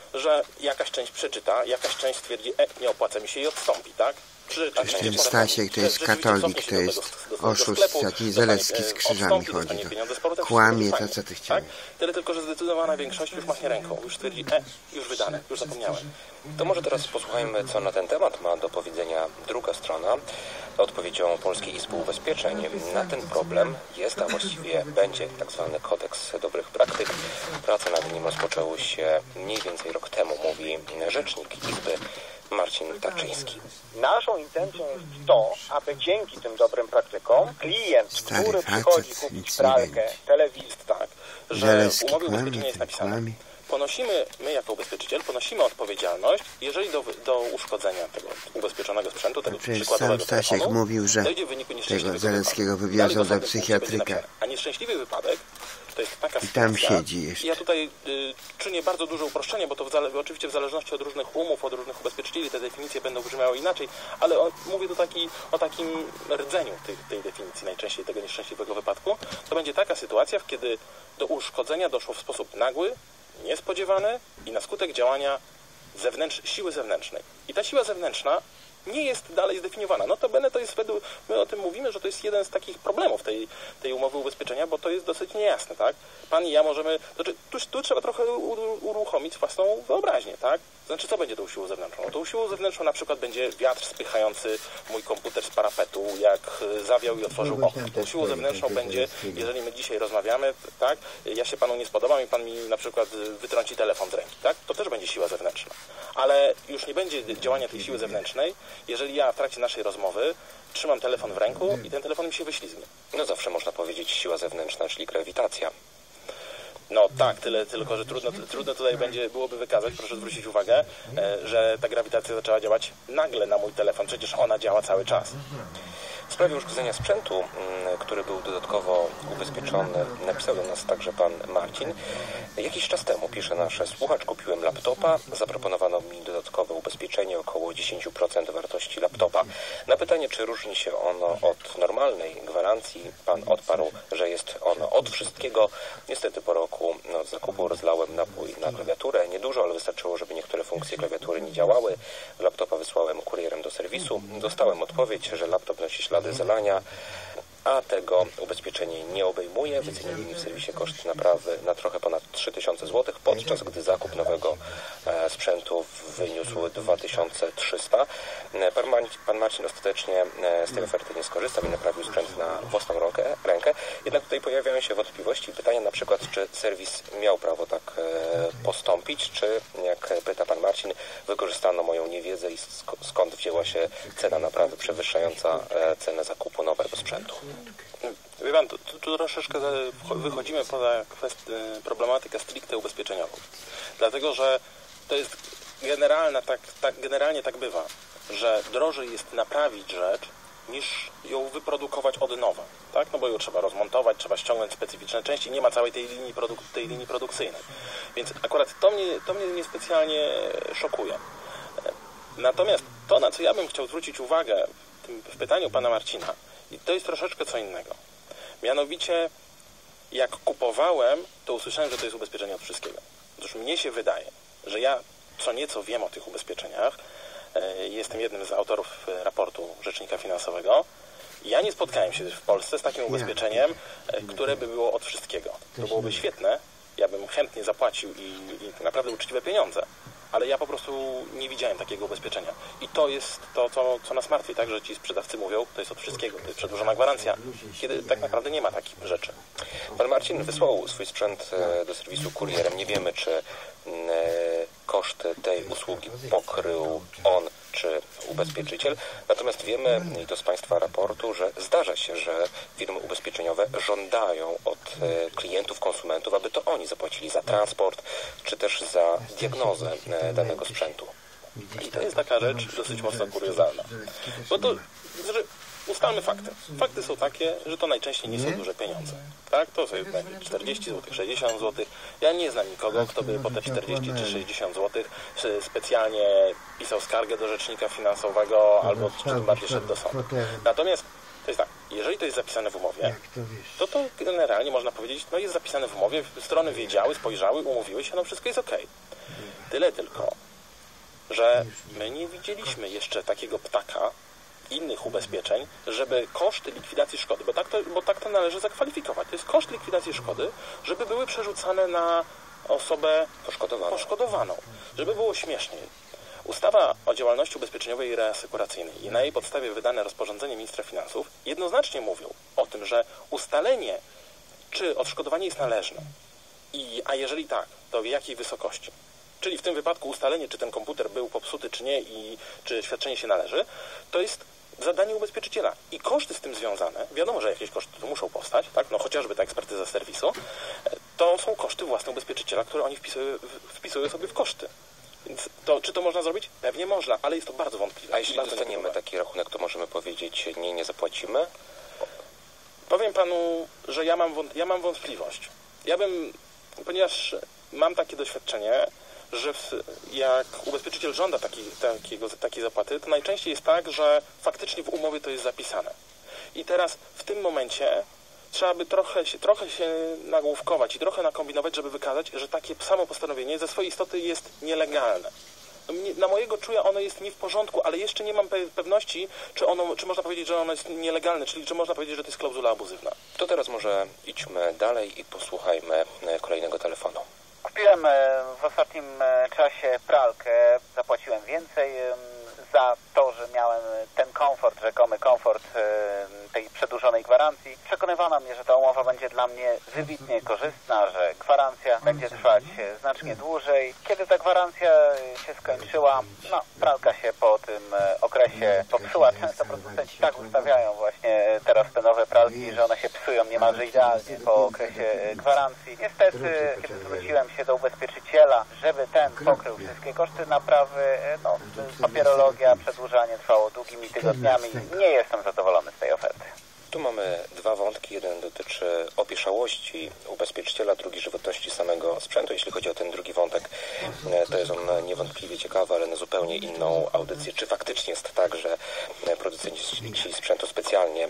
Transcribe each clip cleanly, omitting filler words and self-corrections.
że jakaś część przeczyta, jakaś część stwierdzi, nie opłaca mi się i odstąpi, tak? Przecież ten Stasiek to jest katolik, to jest oszust, taki Zalewski z krzyżami chodzi. Kłamie to, co ty chciałeś. Tak? Tyle tylko, że zdecydowana większość już machnie ręką, już stwierdzi, już wydane, już zapomniałem. To może teraz posłuchajmy, co na ten temat ma do powiedzenia druga strona. Odpowiedzią Polskiej Izby Ubezpieczeń na ten problem jest, a właściwie będzie tak zwany kodeks dobrych praktyk. Prace nad nim rozpoczęły się mniej więcej rok temu, mówi rzecznik Izby Marcin Tarczyński. Naszą intencją jest to, aby dzięki tym dobrym praktykom klient, który przychodzi kupić pralkę, telewizor, tak, że umowy ubezpieczenia jest napisane. Ponosimy, my jako ubezpieczyciel, ponosimy odpowiedzialność, jeżeli do uszkodzenia tego ubezpieczonego sprzętu, tego przykładowego telefonu, mówił, że dojdzie w wyniku tego Zalewskiego wywiozą do psychiatryka. A nieszczęśliwy wypadek to jest taka sytuacja. I tam siedzi jeszcze. Ja tutaj czynię bardzo duże uproszczenie, bo to oczywiście w zależności od różnych umów, od różnych ubezpieczycieli te definicje będą brzmiały inaczej, ale mówię tu o takim rdzeniu tej definicji najczęściej tego nieszczęśliwego wypadku. To będzie taka sytuacja, kiedy do uszkodzenia doszło w sposób nagły, niespodziewany i na skutek działania siły zewnętrznej. I ta siła zewnętrzna nie jest dalej zdefiniowana. Notabene to jest, my o tym mówimy, że to jest jeden z takich problemów tej umowy ubezpieczenia, bo to jest dosyć niejasne, tak? Pan i ja możemy, tu trzeba trochę uruchomić własną wyobraźnię, tak? Znaczy, co będzie tą siłą zewnętrzną? No, tą siłą zewnętrzną na przykład będzie wiatr spychający mój komputer z parapetu, jak zawiał i otworzył okno. Tą siłą zewnętrzną będzie, jeżeli my dzisiaj rozmawiamy, tak? Ja się panu nie spodobam i pan mi na przykład wytrąci telefon z ręki, tak? To też będzie siła zewnętrzna. Ale już nie będzie działania tej siły zewnętrznej, jeżeli ja w trakcie naszej rozmowy trzymam telefon w ręku i ten telefon mi się wyślizgnie. No zawsze można powiedzieć siła zewnętrzna, czyli grawitacja. No tak, tylko że trudno tutaj byłoby wykazać, proszę zwrócić uwagę, że ta grawitacja zaczęła działać nagle na mój telefon, przecież ona działa cały czas. W sprawie uszkodzenia sprzętu, który był dodatkowo ubezpieczony, napisał do nas także pan Marcin. Jakiś czas temu, pisze nasz słuchacz, kupiłem laptopa, zaproponowano mi dodatkowe ubezpieczenie około 10% wartości laptopa. Na pytanie, czy różni się ono od normalnej gwarancji, pan odparł, że jest ono od wszystkiego. Niestety po roku od zakupu rozlałem napój na klawiaturę. Niedużo, ale wystarczyło, żeby niektóre funkcje klawiatury nie działały. Laptopa wysłałem kurierem do serwisu. Dostałem odpowiedź, że laptop nosi ślady zalania, a tego ubezpieczenie nie obejmuje. Wycenili mi w serwisie koszt naprawy na trochę ponad 3000 zł, podczas gdy zakup nowego sprzętu wyniósł 2300. Pan Marcin ostatecznie z tej oferty nie skorzystał i naprawił sprzęt na własną rękę. Jednak tutaj pojawiają się wątpliwości i pytania na przykład, czy serwis miał prawo tak postąpić, czy, jak pyta pan Marcin, wykorzystano moją niewiedzę i skąd wzięła się cena naprawy przewyższająca cenę zakupu nowego sprzętu. Wie pan, tu troszeczkę wychodzimy poza problematykę stricte ubezpieczeniową. Dlatego, że to jest generalnie tak bywa, że drożej jest naprawić rzecz, niż ją wyprodukować od nowa, tak? No bo ją trzeba rozmontować, trzeba ściągnąć specyficzne części, nie ma całej tej linii produkcyjnej. Więc akurat to mnie niespecjalnie szokuje. Natomiast to, na co ja bym chciał zwrócić uwagę w pytaniu pana Marcina, i to jest troszeczkę co innego. Mianowicie, jak kupowałem, to usłyszałem, że to jest ubezpieczenie od wszystkiego. Otóż mnie się wydaje, że ja co nieco wiem o tych ubezpieczeniach. Jestem jednym z autorów raportu Rzecznika Finansowego. Ja nie spotkałem się w Polsce z takim ubezpieczeniem, które by było od wszystkiego. To byłoby świetne. Ja bym chętnie zapłacił i naprawdę uczciwe pieniądze. Ale ja po prostu nie widziałem takiego ubezpieczenia. I to jest to, co nas martwi, tak, że ci sprzedawcy mówią, to jest od wszystkiego, to jest przedłużona gwarancja, kiedy tak naprawdę nie ma takich rzeczy. Pan Marcin wysłał swój sprzęt do serwisu kurierem. Nie wiemy, czy koszty tej usługi pokrył on czy ubezpieczyciel. Natomiast wiemy, i to z państwa raportu, że zdarza się, że firmy ubezpieczeniowe żądają od klientów, konsumentów, aby to oni zapłacili za transport, czy też za diagnozę danego sprzętu. I to jest taka rzecz dosyć mocno kuriozalna. Bo to, że ustalmy fakty. Fakty są takie, że to najczęściej nie są duże pieniądze. Tak? To sobie 40 zł, 60 zł. Ja nie znam nikogo, kto by po te 40 czy 60 zł specjalnie pisał skargę do rzecznika finansowego albo czy tym bardziej szedł do sądu. Natomiast to jest tak, Jeżeli to jest zapisane w umowie, to generalnie można powiedzieć, no jest zapisane w umowie, strony wiedziały, spojrzały, umówiły się, no wszystko jest okej. Tyle tylko, że my nie widzieliśmy jeszcze takiego ptaka, innych ubezpieczeń, żeby koszty likwidacji szkody, bo tak to należy zakwalifikować. To jest koszt likwidacji szkody, żeby były przerzucane na osobę poszkodowaną. Żeby było śmieszniej. Ustawa o działalności ubezpieczeniowej i reasekuracyjnej i na jej podstawie wydane rozporządzenie ministra finansów jednoznacznie mówią o tym, że ustalenie, czy odszkodowanie jest należne, a jeżeli tak, to w jakiej wysokości. Czyli w tym wypadku ustalenie, czy ten komputer był popsuty, czy nie i czy świadczenie się należy, to jest zadanie ubezpieczyciela. I koszty z tym związane, wiadomo, że jakieś koszty tu muszą powstać, tak? No chociażby ta ekspertyza serwisu, to są koszty własne ubezpieczyciela, które oni wpisują sobie w koszty. Więc czy to można zrobić? Pewnie można, ale jest to bardzo wątpliwe. A jeśli dostaniemy taki rachunek, to możemy powiedzieć, nie zapłacimy? Powiem panu, że ja mam wątpliwość. Ponieważ mam takie doświadczenie, że jak ubezpieczyciel żąda takiej zapłaty, to najczęściej jest tak, że faktycznie w umowie to jest zapisane. I teraz w tym momencie trzeba by trochę się nagłówkować i trochę nakombinować, żeby wykazać, że takie samo postanowienie ze swojej istoty jest nielegalne. Na mojego czuja ono jest nie w porządku, ale jeszcze nie mam pewności, czy można powiedzieć, że ono jest nielegalne, czyli czy można powiedzieć, że to jest klauzula abuzywna. To teraz może idźmy dalej i posłuchajmy kolejnego telefonu. Kupiłem w ostatnim czasie pralkę, zapłaciłem więcej za to, że miałem ten komfort, rzekomy komfort tej przedłużonej gwarancji. Przekonywano mnie, że ta umowa będzie dla mnie wybitnie korzystna, że gwarancja będzie trwać znacznie dłużej. Kiedy ta gwarancja się skończyła, pralka się po tym okresie popsuła. Często producenci tak ustawiają właśnie teraz te nowe pralki, że one się psują niemalże idealnie po okresie gwarancji. Niestety, kiedy zwróciłem się do ubezpieczyciela, żeby ten pokrył wszystkie koszty naprawy, papierologia, przedłużanie trwało długimi tygodniami. Nie jestem zadowolony z tej oferty. Tu mamy dwa wątki. Jeden dotyczy opieszałości ubezpieczyciela, drugi żywotności samego sprzętu. Jeśli chodzi o ten drugi wątek, to jest on niewątpliwie ciekawy, ale na zupełnie inną audycję. Czy faktycznie jest tak, że producenci sprzętu specjalnie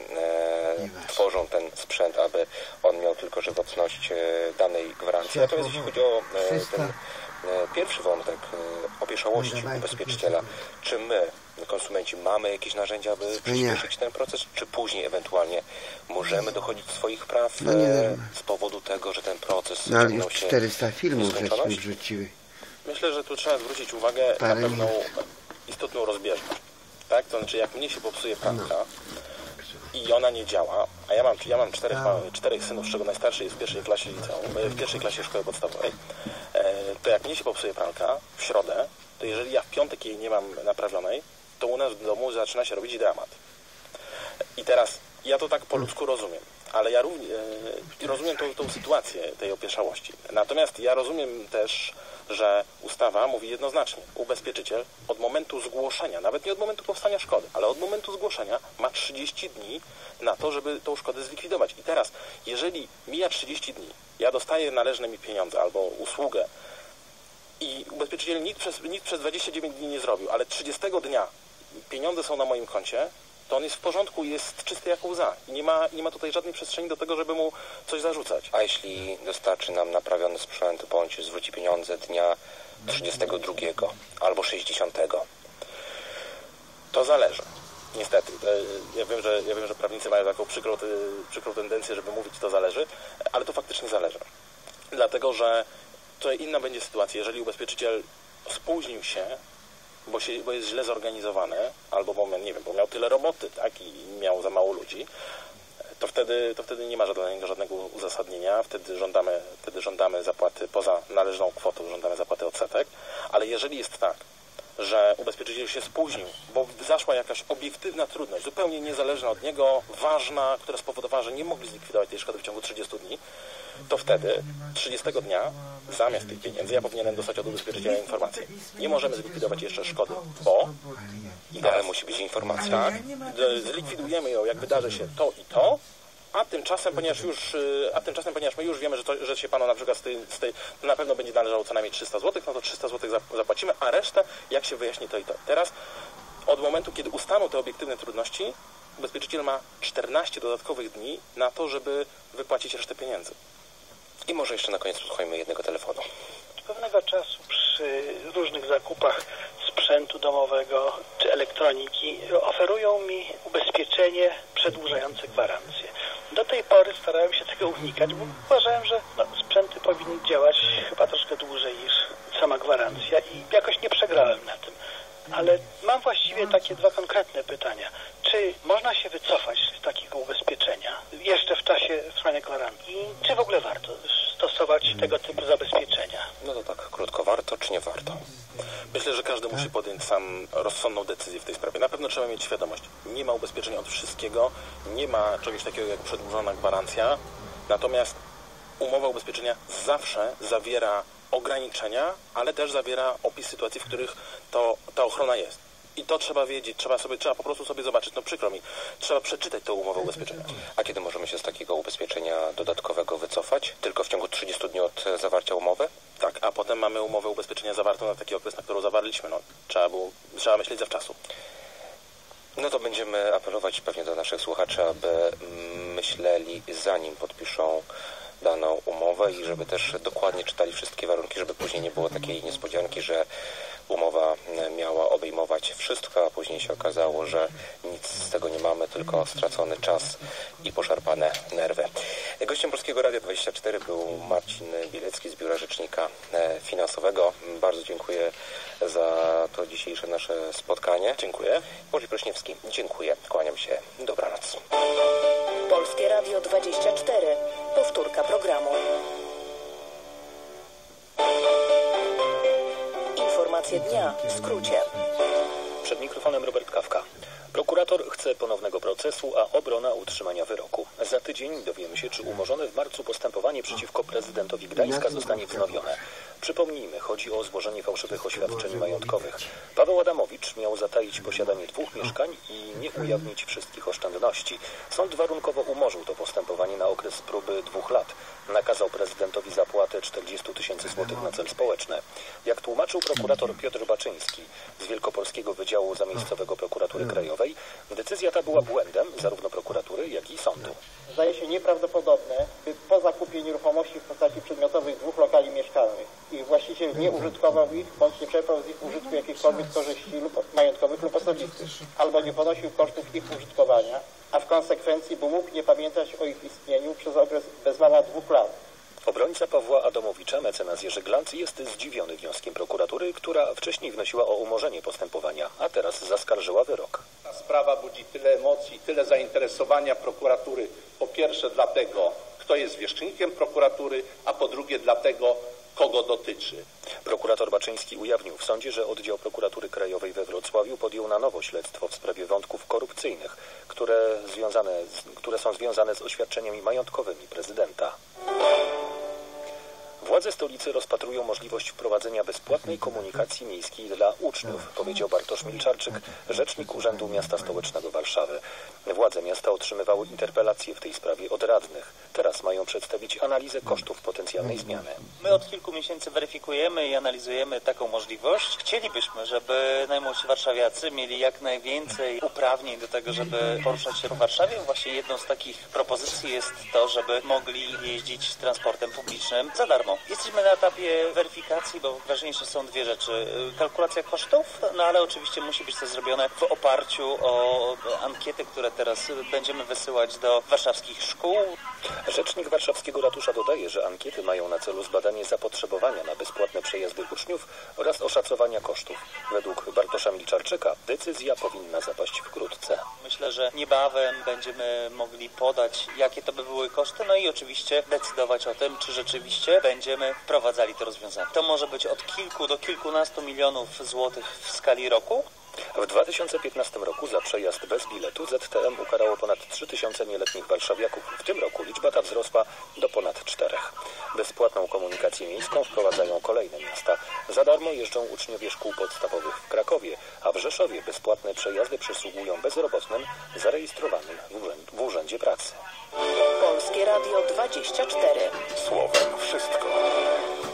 tworzą ten sprzęt, aby on miał tylko żywotność danej gwarancji? Natomiast jeśli chodzi o ten pierwszy wątek opieszałości ubezpieczyciela, czy my, konsumenci, mamy jakieś narzędzia, aby przyspieszyć ten proces, czy później ewentualnie możemy dochodzić swoich praw z powodu tego, że ten proces ale już 400 filmów żeśmy wrzuciły. Myślę, że tu trzeba zwrócić uwagę na pewną istotną rozbieżność. Tak? To znaczy, jak mnie się popsuje pralka i ona nie działa, a ja mam czterech synów, z czego najstarszy jest w pierwszej klasie liceum, w pierwszej klasie szkoły podstawowej, to jak mnie się popsuje pralka w środę, to jeżeli ja w piątek jej nie mam naprawionej, to u nas w domu zaczyna się robić dramat. I teraz ja to tak po ludzku rozumiem, ale ja rozumiem tą sytuację tej opieszałości. Natomiast ja rozumiem też, że ustawa mówi jednoznacznie, ubezpieczyciel od momentu zgłoszenia, nawet nie od momentu powstania szkody, ale od momentu zgłoszenia ma 30 dni na to, żeby tą szkodę zlikwidować. I teraz, jeżeli mija 30 dni, ja dostaję należne mi pieniądze albo usługę i ubezpieczyciel nic przez 29 dni nie zrobił, ale 30 dnia pieniądze są na moim koncie, to on jest w porządku, jest czysty jak łza. I nie ma tutaj żadnej przestrzeni do tego, żeby mu coś zarzucać. A jeśli dostarczy nam naprawiony sprzęt, bądź zwróci pieniądze dnia 32 albo 60? To zależy. Niestety. Ja wiem, że prawnicy mają taką przykrą tendencję, żeby mówić, to zależy, ale to faktycznie zależy. Dlatego, że to inna będzie sytuacja, jeżeli ubezpieczyciel spóźnił się, bo jest źle zorganizowany, albo bo miał tyle roboty, tak, i miał za mało ludzi, to wtedy nie ma żadnego uzasadnienia, wtedy żądamy zapłaty poza należną kwotą, żądamy zapłaty odsetek, ale jeżeli jest tak, że ubezpieczyciel się spóźnił, bo zaszła jakaś obiektywna trudność, zupełnie niezależna od niego, ważna, która spowodowała, że nie mogli zlikwidować tej szkody w ciągu 30 dni, to wtedy 30 dnia zamiast tych pieniędzy ja powinienem dostać od ubezpieczyciela informację. Nie możemy zlikwidować jeszcze szkody, bo... Ale musi być informacja. Tak, zlikwidujemy ją, jak wydarzy się to i to, a tymczasem, ponieważ my już wiemy, że się panu na przykład z tej na pewno będzie należało co najmniej 300 zł, no to 300 zł zapłacimy, a resztę, jak się wyjaśni to i to. Teraz, od momentu, kiedy ustaną te obiektywne trudności, ubezpieczyciel ma 14 dodatkowych dni na to, żeby wypłacić resztę pieniędzy. I może jeszcze na koniec posłuchajmy jednego telefonu. Pewnego czasu przy różnych zakupach sprzętu domowego czy elektroniki oferują mi ubezpieczenie przedłużające gwarancję. Do tej pory starałem się tego unikać, bo uważałem, że sprzęty powinny działać chyba troszkę dłużej niż sama gwarancja i jakoś nie przegrałem na tym. Ale mam właściwie takie dwa konkretne pytania. Czy można się wycofać z takiego ubezpieczenia jeszcze w czasie trwania gwarancji? I czy w ogóle warto stosować tego typu zabezpieczenia? No to tak, krótko, warto czy nie warto? Myślę, że każdy musi podjąć sam rozsądną decyzję w tej sprawie. Na pewno trzeba mieć świadomość. Nie ma ubezpieczenia od wszystkiego, nie ma czegoś takiego jak przedłużona gwarancja, natomiast umowa ubezpieczenia zawsze zawiera ograniczenia, ale też zawiera opis sytuacji, w których ta ochrona jest. I to trzeba wiedzieć, trzeba po prostu sobie zobaczyć, no przykro mi, trzeba przeczytać tę umowę ubezpieczenia. A kiedy możemy się z takiego ubezpieczenia dodatkowego wycofać? Tylko w ciągu 30 dni od zawarcia umowy? Tak, a potem mamy umowę ubezpieczenia zawartą na taki okres, na którą zawarliśmy. No, trzeba myśleć zawczasu. No to będziemy apelować pewnie do naszych słuchaczy, aby myśleli, zanim podpiszą daną umowę i żeby też dokładnie czytali wszystkie warunki, żeby później nie było takiej niespodzianki, że umowa miała obejmować wszystko, a później się okazało, że nic z tego nie mamy, tylko stracony czas i poszarpane nerwy. Gościem Polskiego Radia 24 był Marcin Bielecki z Biura Rzecznika Finansowego. Bardzo dziękuję za to dzisiejsze nasze spotkanie. Dziękuję. Boży Prośniewski, dziękuję. Kłaniam się. Dobranoc. Polskie Radio 24. Powtórka programu. Informacje dnia w skrócie. Przed mikrofonem Robert Kawka. Prokurator chce ponownego procesu, a obrona utrzymania wyroku. Za tydzień dowiemy się, czy umorzone w marcu postępowanie przeciwko prezydentowi Gdańska zostanie wznowione. Przypomnijmy, chodzi o złożenie fałszywych oświadczeń majątkowych. Paweł Adamowicz miał zataić posiadanie 2 mieszkań i nie ujawnić wszystkich oszczędności. Sąd warunkowo umorzył to postępowanie na okres próby 2 lat. Nakazał prezydentowi zapłatę 40 000 złotych na cel społeczny. Jak tłumaczył prokurator Piotr Baczyński z Wielkopolskiego Wydziału Zamiejscowego Prokuratury Krajowej, decyzja ta była błędem zarówno prokuratury, jak i sądu. Zdaje się nieprawdopodobne, by po zakupie nieruchomości w postaci przedmiotowych 2 lokali mieszkalnych ich właściciel nie użytkował ich, bądź nie czerpał z ich użytku jakichkolwiek korzyści majątkowych lub osobistych, albo nie ponosił kosztów ich użytkowania, a w konsekwencji by mógł nie pamiętać o ich istnieniu przez okres bez mała 2 lat. Obrońca Pawła Adamowicza, mecenas Jerzy Glanc, jest zdziwiony wnioskiem prokuratury, która wcześniej wnosiła o umorzenie postępowania, a teraz zaskarżyła wyrok. Ta sprawa budzi tyle emocji, tyle zainteresowania prokuratury. Po pierwsze dlatego, kto jest zwierzchnikiem prokuratury, a po drugie dlatego, kogo dotyczy. Prokurator Baczyński ujawnił w sądzie, że oddział Prokuratury Krajowej we Wrocławiu podjął na nowo śledztwo w sprawie wątków korupcyjnych, które są związane z oświadczeniami majątkowymi prezydenta. Władze stolicy rozpatrują możliwość wprowadzenia bezpłatnej komunikacji miejskiej dla uczniów, powiedział Bartosz Milczarczyk, rzecznik Urzędu Miasta Stołecznego Warszawy. Władze miasta otrzymywały interpelacje w tej sprawie od radnych. Teraz mają przedstawić analizę kosztów potencjalnej zmiany. My od kilku miesięcy weryfikujemy i analizujemy taką możliwość. Chcielibyśmy, żeby najmłodsi warszawiacy mieli jak najwięcej uprawnień do tego, żeby poruszać się po Warszawie. Właśnie jedną z takich propozycji jest to, żeby mogli jeździć transportem publicznym za darmo. Jesteśmy na etapie weryfikacji, bo ważniejsze są 2 rzeczy. Kalkulacja kosztów, no ale oczywiście musi być to zrobione w oparciu o ankiety, które teraz będziemy wysyłać do warszawskich szkół. Rzecznik warszawskiego ratusza dodaje, że ankiety mają na celu zbadanie zapotrzebowania na bezpłatne przejazdy uczniów oraz oszacowania kosztów. Według Bartosza Milczarczyka decyzja powinna zapaść wkrótce. Myślę, że niebawem będziemy mogli podać, jakie to by były koszty, no i oczywiście decydować o tym, czy rzeczywiście będziemy wprowadzali to rozwiązanie. To może być od kilku do kilkunastu milionów złotych w skali roku. W 2015 roku za przejazd bez biletu ZTM ukarało ponad 3000 nieletnich warszawiaków. W tym roku liczba ta wzrosła do ponad 4. Bezpłatną komunikację miejską wprowadzają kolejne miasta. Za darmo jeżdżą uczniowie szkół podstawowych w Krakowie, a w Rzeszowie bezpłatne przejazdy przysługują bezrobotnym zarejestrowanym w Urzędzie Pracy. Polskie Radio 24. Słowem wszystko.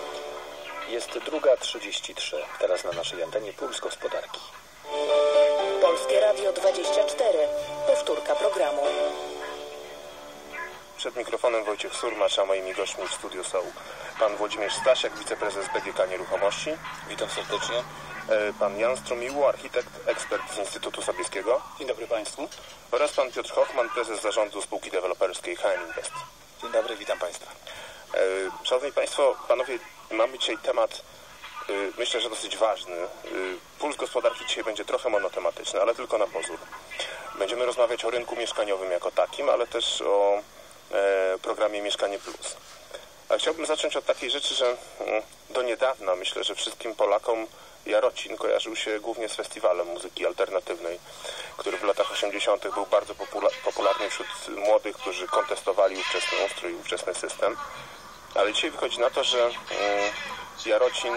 Jest 2:33. Teraz na naszej antenie Puls Gospodarki. Polskie Radio 24. Powtórka programu. Przed mikrofonem Wojciech Surmacz, a moimi gośćmi w studiu są pan Włodzimierz Stasiak, wiceprezes BGK Nieruchomości. Witam serdecznie. Pan Jan Strumiło, architekt, ekspert z Instytutu Sobieskiego. Dzień dobry Państwu. Oraz pan Piotr Hochman, prezes zarządu spółki deweloperskiej HN Invest. Dzień dobry, witam Państwa. Szanowni Państwo, panowie, mamy dzisiaj temat, myślę, że dosyć ważny. Puls gospodarki dzisiaj będzie trochę monotematyczny, ale tylko na pozór. Będziemy rozmawiać o rynku mieszkaniowym jako takim, ale też o programie Mieszkanie Plus. A chciałbym zacząć od takiej rzeczy, że do niedawna myślę, że wszystkim Polakom Jarocin kojarzył się głównie z festiwalem muzyki alternatywnej, który w latach 80. był bardzo popularny wśród młodych, którzy kontestowali ówczesny ustrój, ówczesny system. Ale dzisiaj wychodzi na to, że Jarocin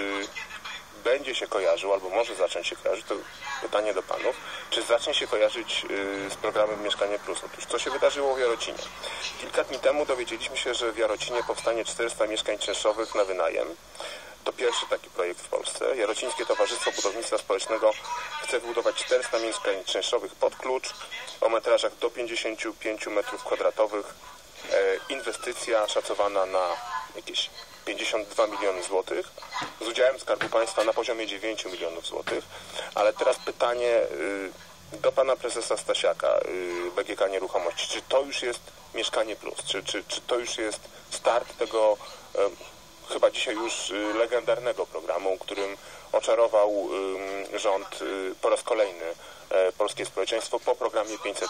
będzie się kojarzył, albo może zacząć się kojarzyć, to pytanie do panów, czy zacznie się kojarzyć z programem Mieszkanie Plus? Otóż co się wydarzyło w Jarocinie? Kilka dni temu dowiedzieliśmy się, że w Jarocinie powstanie 400 mieszkań czynszowych na wynajem. To pierwszy taki projekt w Polsce. Jarocińskie Towarzystwo Budownictwa Społecznego chce wybudować 400 mieszkań czynszowych pod klucz o metrażach do 55 m2. Inwestycja szacowana na jakieś 52 miliony złotych z udziałem Skarbu Państwa na poziomie 9 milionów złotych. Ale teraz pytanie do pana prezesa Stasiaka, BGK Nieruchomości. Czy to już jest Mieszkanie Plus? Czy to już jest start tego chyba dzisiaj już legendarnego programu, którym oczarował rząd po raz kolejny polskie społeczeństwo po programie 500+.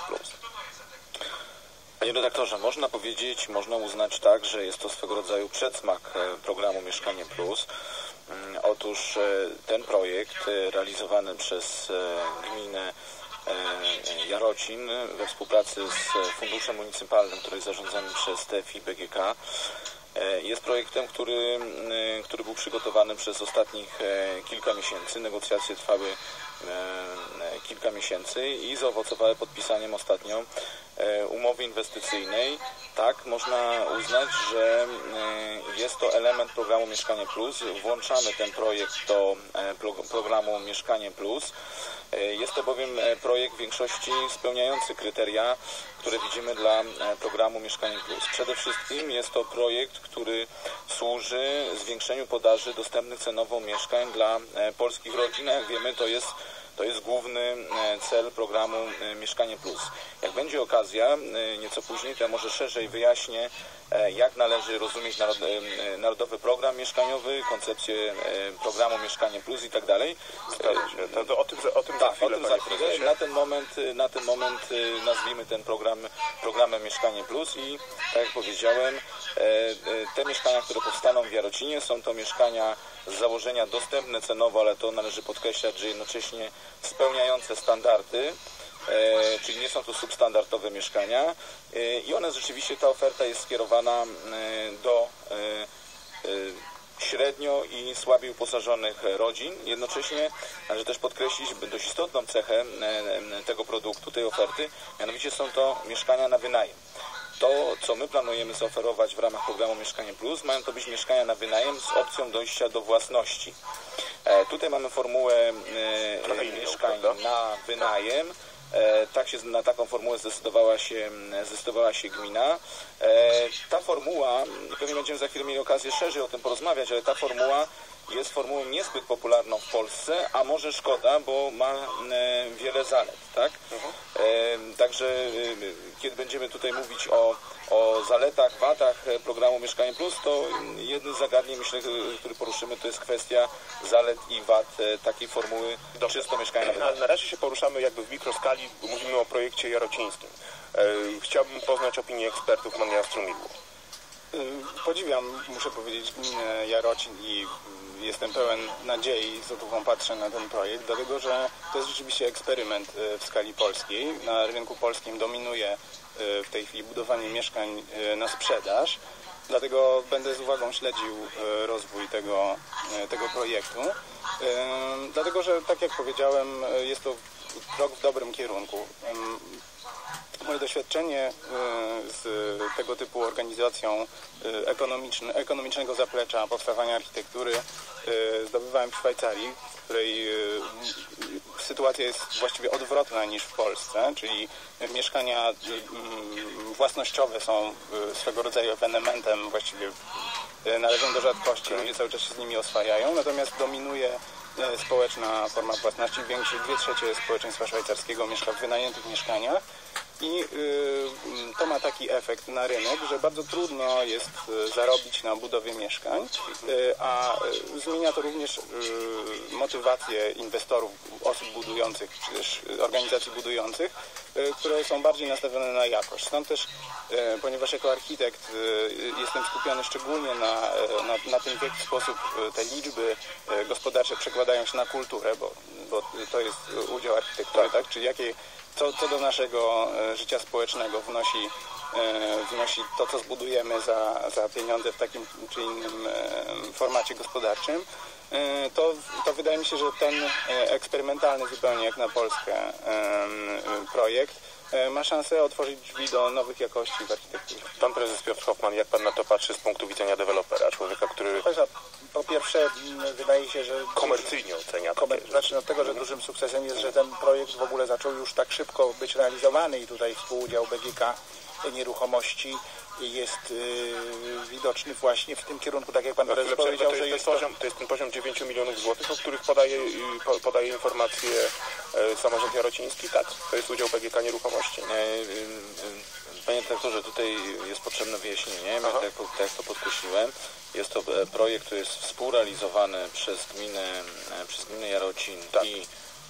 Panie redaktorze, można powiedzieć, można uznać tak, że jest to swego rodzaju przedsmak programu Mieszkanie Plus. Otóż ten projekt realizowany przez gminę Jarocin we współpracy z Funduszem Municypalnym, który jest zarządzany przez TFI BGK, jest projektem, który był przygotowany przez ostatnich kilka miesięcy. Negocjacje trwały kilka miesięcy i zaowocowały podpisaniem ostatnio umowy inwestycyjnej. Tak, można uznać, że jest to element programu Mieszkanie Plus. Włączamy ten projekt do programu Mieszkanie Plus. Jest to bowiem projekt w większości spełniający kryteria, które widzimy dla programu Mieszkanie Plus. Przede wszystkim jest to projekt, który służy zwiększeniu podaży dostępnych cenowo mieszkań dla polskich rodzin. Jak wiemy, to jest główny cel programu Mieszkanie Plus. Jak będzie okazja, nieco później, to ja może szerzej wyjaśnię, jak należy rozumieć Narodowy Program Mieszkaniowy, koncepcję programu Mieszkanie Plus i tak dalej. O tym za chwilę. Na ten moment nazwijmy ten programem Mieszkanie Plus i tak jak powiedziałem, te mieszkania, które powstaną w Jarocinie, są to mieszkania z założenia dostępne cenowo, ale to należy podkreślać, że jednocześnie spełniające standardy, czyli nie są to substandardowe mieszkania i one rzeczywiście, ta oferta jest skierowana do średnio i słabiej uposażonych rodzin. Jednocześnie należy też podkreślić dość istotną cechę tego produktu, tej oferty, mianowicie są to mieszkania na wynajem. To, co my planujemy zaoferować w ramach programu Mieszkanie Plus, mają to być mieszkania na wynajem z opcją dojścia do własności. Tutaj mamy formułę mieszkań na wynajem. Na taką formułę zdecydowała się gmina. Ta formuła, pewnie będziemy za chwilę mieli okazję szerzej o tym porozmawiać, ale ta formuła jest formułą niezbyt popularną w Polsce, a może szkoda, bo ma wiele zalet, tak? Także kiedy będziemy tutaj mówić o zaletach, wadach programu Mieszkanie Plus, to jednym z zagadnień, myślę, który poruszymy, to jest kwestia zalet i wad takiej formuły czysto mieszkania. Na razie się poruszamy jakby w mikroskali, mówimy o projekcie jarocińskim. Chciałbym poznać opinię ekspertów Jan Strumiło. Podziwiam, muszę powiedzieć, gminę Jarocin i jestem pełen nadziei, z otówą patrzę na ten projekt, dlatego że to jest rzeczywiście eksperyment w skali polskiej. Na rynku polskim dominuje w tej chwili budowanie mieszkań na sprzedaż, dlatego będę z uwagą śledził rozwój tego projektu, dlatego że, tak jak powiedziałem, jest to krok w dobrym kierunku. Moje doświadczenie z tego typu organizacją ekonomicznego zaplecza powstawania architektury zdobywałem w Szwajcarii, której sytuacja jest właściwie odwrotna niż w Polsce, czyli mieszkania własnościowe są swego rodzaju ewenementem, właściwie należą do rzadkości, ludzie cały czas się z nimi oswajają, natomiast dominuje społeczna forma własności. 2/3 społeczeństwa szwajcarskiego mieszka w wynajętych mieszkaniach i to ma taki efekt na rynek, że bardzo trudno jest zarobić na budowie mieszkań, a zmienia to również motywację inwestorów, osób budujących, czy też organizacji budujących, które są bardziej nastawione na jakość. Stąd też, ponieważ jako architekt jestem skupiony szczególnie na tym, w jaki sposób te liczby gospodarcze przekładają się na kulturę, bo to jest udział architektury, tak? Czyli co do naszego życia społecznego wnosi to, co zbudujemy za pieniądze w takim czy innym formacie gospodarczym, to wydaje mi się, że ten eksperymentalny zupełnie jak na Polskę projekt ma szansę otworzyć drzwi do nowych jakości w architekturze. Pan prezes Piotr Hoffman, jak pan na to patrzy z punktu widzenia dewelopera, człowieka, który... Po pierwsze, wydaje się, że... Komercyjnie ocenia. Zacznę od tego, że dużym sukcesem jest, że ten projekt w ogóle zaczął już tak szybko być realizowany i tutaj współudział BGK Nieruchomości jest widoczny właśnie w tym kierunku, tak jak pan prezes powiedział, że jest to jest ten poziom 9 milionów złotych, o których podaje informacje samorząd jarociński, tak? To jest udział BGK Nieruchomości. Panie dyrektorze, tutaj jest potrzebne wyjaśnienie, tak jak to podkreśliłem. Jest to projekt, który jest współrealizowany przez gminę Jarocin i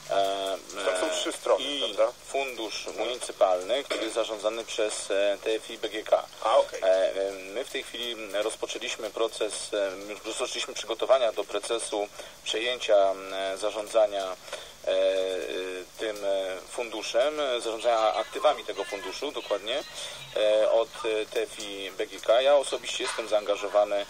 są trzy strony, i prawda? fundusz municypalny, który jest zarządzany przez TFI BGK. My w tej chwili rozpoczęliśmy przygotowania do procesu przejęcia zarządzania tym funduszem, zarządzania aktywami tego funduszu dokładnie od TFI BGK. Ja osobiście jestem zaangażowany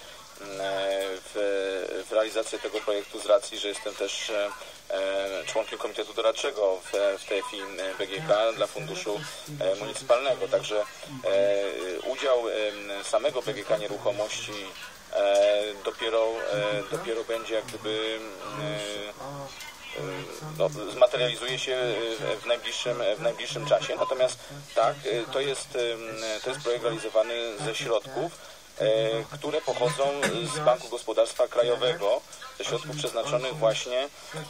w realizację tego projektu z racji, że jestem też członkiem komitetu doradczego w TFI BGK dla funduszu municypalnego. Także udział samego BGK Nieruchomości dopiero będzie jak gdyby zmaterializuje się w najbliższym czasie. Natomiast tak, to jest projekt realizowany ze środków, które pochodzą z Banku Gospodarstwa Krajowego, ze środków przeznaczonych właśnie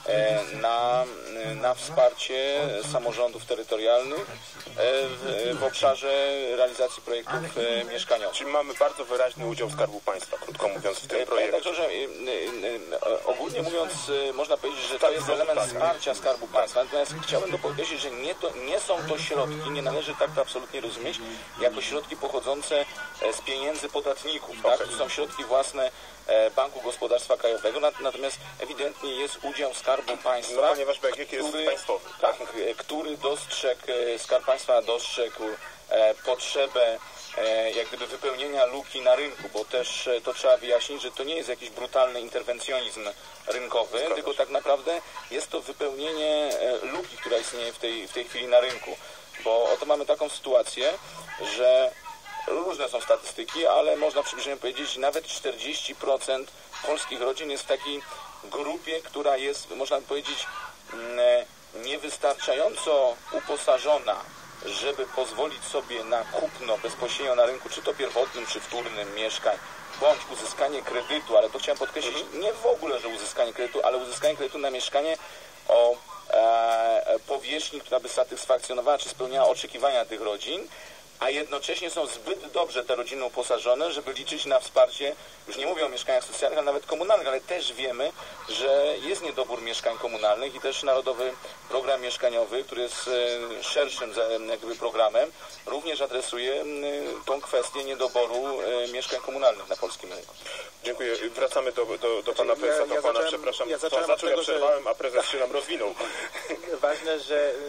na wsparcie samorządów terytorialnych w obszarze realizacji projektów mieszkaniowych. Czyli mamy bardzo wyraźny udział Skarbu Państwa, krótko mówiąc, w tym projekcie. Także ogólnie mówiąc, można powiedzieć, że to jest element wsparcia Skarbu Państwa. Natomiast chciałbym podkreślić, że nie są to środki, nie należy tak to absolutnie rozumieć, jako środki pochodzące z pieniędzy podatników. Tak? To są środki własne Banku Gospodarstwa Krajowego, natomiast ewidentnie jest udział Skarbu Państwa, ponieważ BGK jest państwowy. Tak, który Skarb Państwa dostrzegł potrzebę jak gdyby wypełnienia luki na rynku, bo też to trzeba wyjaśnić, że to nie jest jakiś brutalny interwencjonizm rynkowy, tylko tak naprawdę jest to wypełnienie luki, która istnieje w tej chwili na rynku. Bo oto mamy taką sytuację, że różne są statystyki, ale można przybliżenie powiedzieć, że nawet 40% polskich rodzin jest w takiej grupie, która jest, można powiedzieć, niewystarczająco uposażona, żeby pozwolić sobie na kupno bezpośrednio na rynku, czy to pierwotnym, czy wtórnym mieszkań, bądź uzyskanie kredytu, ale to chciałem podkreślić, nie w ogóle, że uzyskanie kredytu, ale uzyskanie kredytu na mieszkanie o powierzchni, która by satysfakcjonowała, czy spełniała oczekiwania tych rodzin, a jednocześnie są zbyt dobrze te rodziny uposażone, żeby liczyć na wsparcie, już nie mówię o mieszkaniach socjalnych, ale nawet komunalnych, ale też wiemy, że jest niedobór mieszkań komunalnych i też Narodowy Program Mieszkaniowy, który jest szerszym jakby programem, również adresuje tą kwestię niedoboru mieszkań komunalnych na polskim rynku. Dziękuję. Wracamy do pana prezesa. Przepraszam, ja przerwałem, a prezes się nam rozwinął. Ważne, że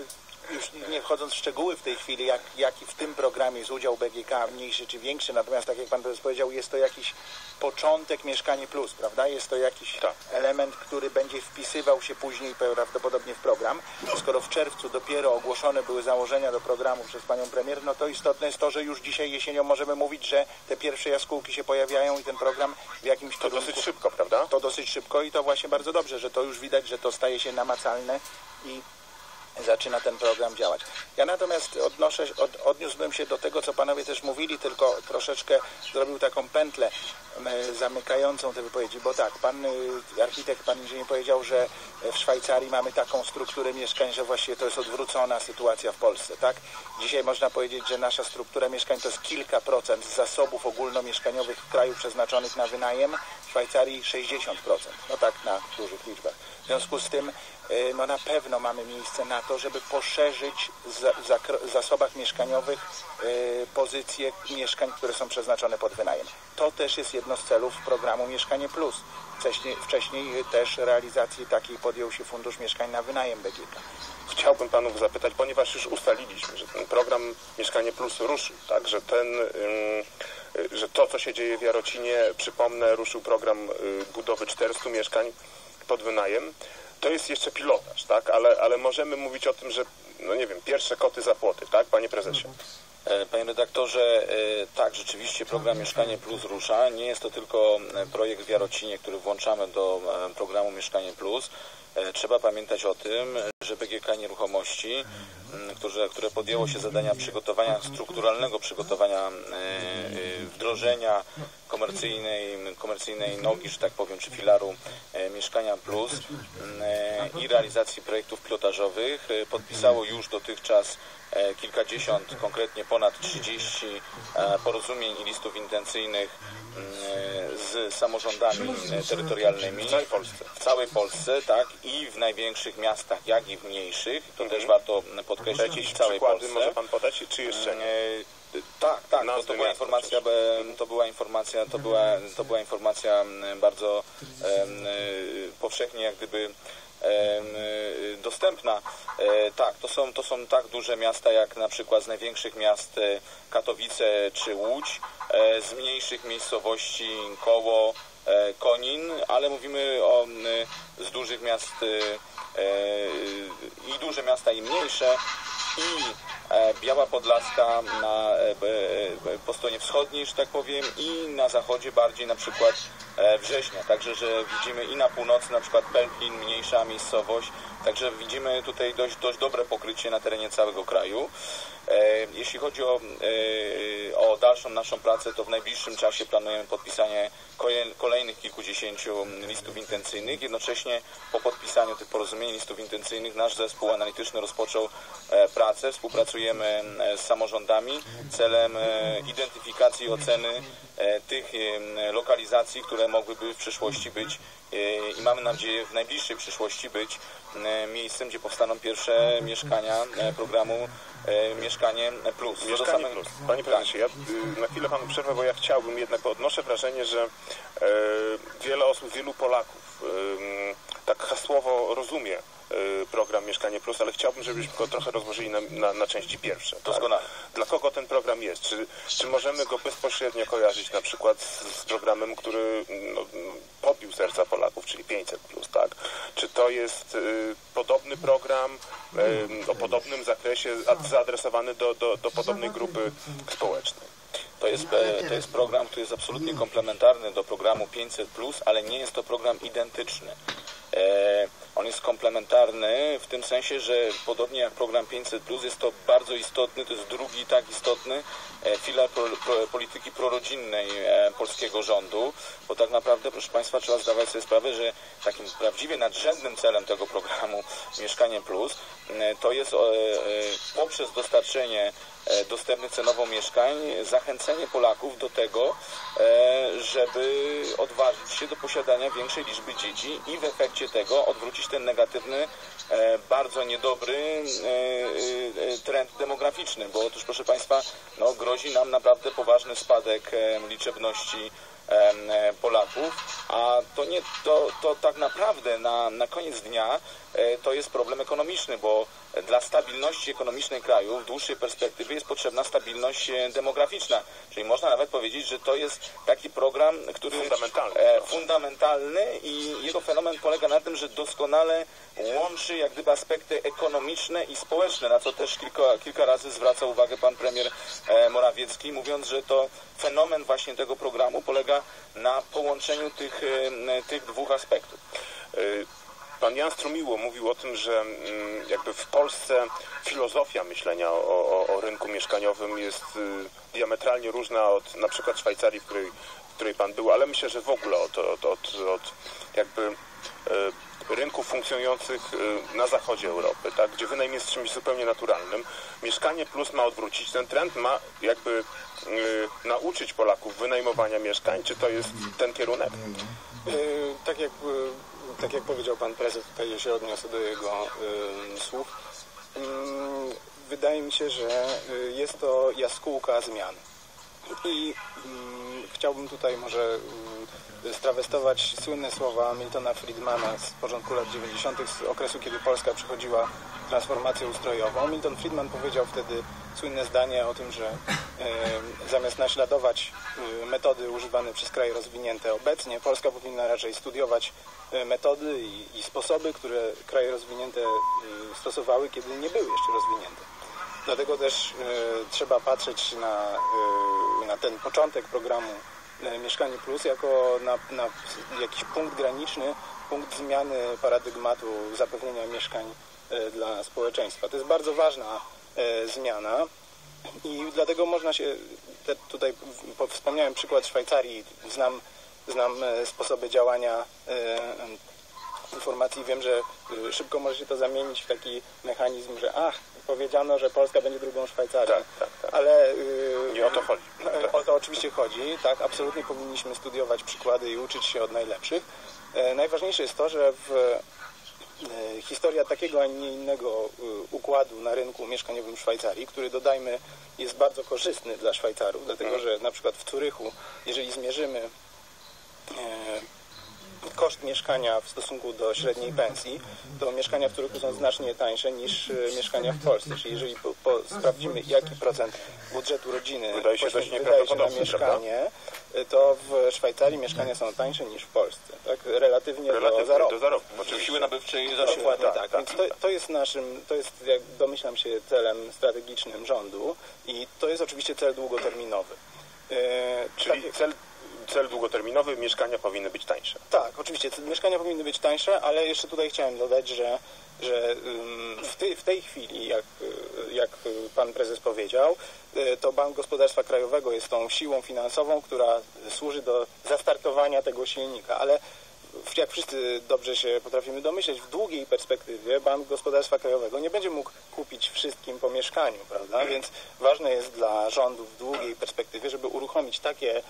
już nie wchodząc w szczegóły w tej chwili, jaki w tym programie jest udział BGK, mniejszy czy większy, natomiast tak jak pan prezes powiedział, jest to jakiś początek Mieszkanie Plus, prawda? Jest to jakiś element, który będzie wpisywał się później prawdopodobnie w program. Skoro w czerwcu dopiero ogłoszone były założenia do programu przez panią premier, no to istotne jest to, że już dzisiaj jesienią możemy mówić, że te pierwsze jaskółki się pojawiają i ten program w jakimś kierunku... To dosyć szybko, prawda? To dosyć szybko i to właśnie bardzo dobrze, że to już widać, że to staje się namacalne i zaczyna ten program działać. Ja natomiast odniósłbym się do tego, co panowie też mówili, tylko troszeczkę zrobił taką pętlę zamykającą te wypowiedzi, bo tak, pan architekt, pan inżynier powiedział, że w Szwajcarii mamy taką strukturę mieszkań, że właściwie to jest odwrócona sytuacja w Polsce, tak? Dzisiaj można powiedzieć, że nasza struktura mieszkań to jest kilka procent z zasobów ogólnomieszkaniowych w kraju przeznaczonych na wynajem, w Szwajcarii 60%, no tak na dużych liczbach. W związku z tym no na pewno mamy miejsce na to, żeby poszerzyć w zasobach mieszkaniowych pozycje mieszkań, które są przeznaczone pod wynajem. To też jest jedno z celów programu Mieszkanie Plus. Wcześniej też realizacji takiej podjął się Fundusz Mieszkań na Wynajem BGK. Chciałbym panów zapytać, ponieważ już ustaliliśmy, że ten program Mieszkanie Plus ruszył, tak, że to, co się dzieje w Jarocinie, przypomnę, ruszył program budowy 400 mieszkań pod wynajem. To jest jeszcze pilotaż, tak? Ale możemy mówić o tym, że, no nie wiem, pierwsze koty za płoty, tak, panie prezesie? Panie redaktorze, tak, rzeczywiście program Mieszkanie Plus rusza. Nie jest to tylko projekt w Jarocinie, który włączamy do programu Mieszkanie Plus. Trzeba pamiętać o tym, że BGK Nieruchomości, które podjęło się zadania strukturalnego przygotowania wdrożenia komercyjnej nogi, że tak powiem, czy filaru Mieszkania Plus i realizacji projektów pilotażowych, podpisało już dotychczas kilkadziesiąt, konkretnie ponad 30 porozumień i listów intencyjnych z samorządami terytorialnymi. W całej Polsce. W całej Polsce, tak, i w największych miastach, jak i w mniejszych. To też warto podkreślić, jakieś w całej przykłady Polsce. może pan podać, czy jeszcze nie? Tak, to była informacja bardzo powszechnie jak gdyby dostępna. Tak, to są tak duże miasta jak na przykład z największych miast Katowice czy Łódź, z mniejszych miejscowości Koło, Konin, ale mówimy z dużych miast i duże miasta i mniejsze, i Biała Podlaska po stronie wschodniej, że tak powiem, i na zachodzie bardziej na przykład Września. Także, że widzimy i na północy na przykład Pelplin, mniejsza miejscowość. Także widzimy tutaj dość dobre pokrycie na terenie całego kraju. Jeśli chodzi o dalszą naszą pracę, to w najbliższym czasie planujemy podpisanie kolejnych kilkudziesięciu listów intencyjnych. Jednocześnie po podpisaniu tych porozumień listów intencyjnych nasz zespół analityczny rozpoczął pracę. Współpracujemy z samorządami celem identyfikacji i oceny tych lokalizacji, które mogłyby w przyszłości być i mamy nadzieję w najbliższej przyszłości być miejscem, gdzie powstaną pierwsze mieszkania programu Mieszkanie Plus. Mieszkanie Plus. Panie prezesie, ja na chwilę panu przerwę, bo ja chciałbym jednak, bo odnoszę wrażenie, że wiele osób, wielu Polaków tak hasłowo rozumie program Mieszkanie Plus, ale chciałbym, żebyśmy go trochę rozłożyli na części pierwsze. Doskonale. Dla kogo ten program jest? Czy możemy go bezpośrednio kojarzyć na przykład z programem, który podbił serca Polaków, czyli 500+, tak? Czy to jest podobny program o podobnym zakresie, zaadresowany do podobnej grupy społecznej? To jest program, który jest absolutnie komplementarny do programu 500+, ale nie jest to program identyczny. On jest komplementarny w tym sensie, że podobnie jak program 500+, jest to bardzo istotny, to jest drugi tak istotny filar polityki prorodzinnej polskiego rządu, bo tak naprawdę, proszę Państwa, trzeba zdawać sobie sprawę, że takim prawdziwie nadrzędnym celem tego programu Mieszkanie Plus to jest poprzez dostarczenie dostępnych cenowo mieszkań zachęcenie Polaków do tego, żeby odważyć się do posiadania większej liczby dzieci i w efekcie tego odwrócić ten negatywny, bardzo niedobry trend demograficzny, bo otóż, proszę Państwa, grozi nam naprawdę poważny spadek liczebności Polaków, a to tak naprawdę na koniec dnia to jest problem ekonomiczny, bo dla stabilności ekonomicznej kraju w dłuższej perspektywie jest potrzebna stabilność demograficzna. Czyli można nawet powiedzieć, że to jest taki program, który fundamentalny i jego fenomen polega na tym, że doskonale łączy jak gdyby aspekty ekonomiczne i społeczne, na co też kilka razy zwraca uwagę pan premier Morawiecki, mówiąc, że to fenomen właśnie tego programu polega na połączeniu tych dwóch aspektów. Pan Jan Strumiło mówił o tym, że jakby w Polsce filozofia myślenia o rynku mieszkaniowym jest diametralnie różna od na przykład Szwajcarii, w której pan był, ale myślę, że w ogóle od jakby rynków funkcjonujących na zachodzie Europy, tak, gdzie wynajem jest czymś zupełnie naturalnym. Mieszkanie Plus ma odwrócić ten trend, ma jakby nauczyć Polaków wynajmowania mieszkań. Czy to jest ten kierunek? Tak jak powiedział pan prezes, tutaj się odniosę do jego słów. Wydaje mi się, że jest to jaskółka zmian. I chciałbym tutaj może strawestować słynne słowa Miltona Friedmana z początku lat 90., z okresu, kiedy Polska przechodziła transformację ustrojową. Milton Friedman powiedział wtedy słynne zdanie o tym, że zamiast naśladować metody używane przez kraje rozwinięte obecnie, Polska powinna raczej studiować metody i sposoby, które kraje rozwinięte stosowały, kiedy nie były jeszcze rozwinięte. Dlatego też trzeba patrzeć na ten początek programu Mieszkanie Plus jako na jakiś punkt graniczny, punkt zmiany paradygmatu zapewnienia mieszkań dla społeczeństwa. To jest bardzo ważna zmiana i dlatego można się, tutaj wspomniałem przykład Szwajcarii, znam sposoby działania informacji, wiem, że szybko może się to zamienić w taki mechanizm, że powiedziano, że Polska będzie drugą Szwajcarią. Tak. Ale nie o to chodzi. O to oczywiście chodzi, tak, absolutnie powinniśmy studiować przykłady i uczyć się od najlepszych. Najważniejsze jest to, że historia takiego, a nie innego układu na rynku mieszkaniowym Szwajcarii, który dodajmy jest bardzo korzystny dla Szwajcarów, dlatego że na przykład w Zurychu, jeżeli zmierzymy koszt mieszkania w stosunku do średniej pensji, to mieszkania w Zurychu są znacznie tańsze niż mieszkania w Polsce. Czyli jeżeli sprawdzimy, jaki procent budżetu rodziny wydaje się na mieszkanie, to w Szwajcarii mieszkania są tańsze niż w Polsce. Tak? Relatywnie do zarobku. Oczywiście siły nabywczej dokładnie tak. Więc to jest jak domyślam się, celem strategicznym rządu i to jest oczywiście cel długoterminowy. Czyli cel długoterminowy, mieszkania powinny być tańsze. Tak, oczywiście, mieszkania powinny być tańsze, ale jeszcze tutaj chciałem dodać, że w tej chwili, jak pan prezes powiedział, to Bank Gospodarstwa Krajowego jest tą siłą finansową, która służy do zastartowania tego silnika, ale jak wszyscy dobrze się potrafimy domyśleć, w długiej perspektywie Bank Gospodarstwa Krajowego nie będzie mógł kupić wszystkim po mieszkaniu, prawda? Więc ważne jest dla rządu w długiej perspektywie, żeby uruchomić takie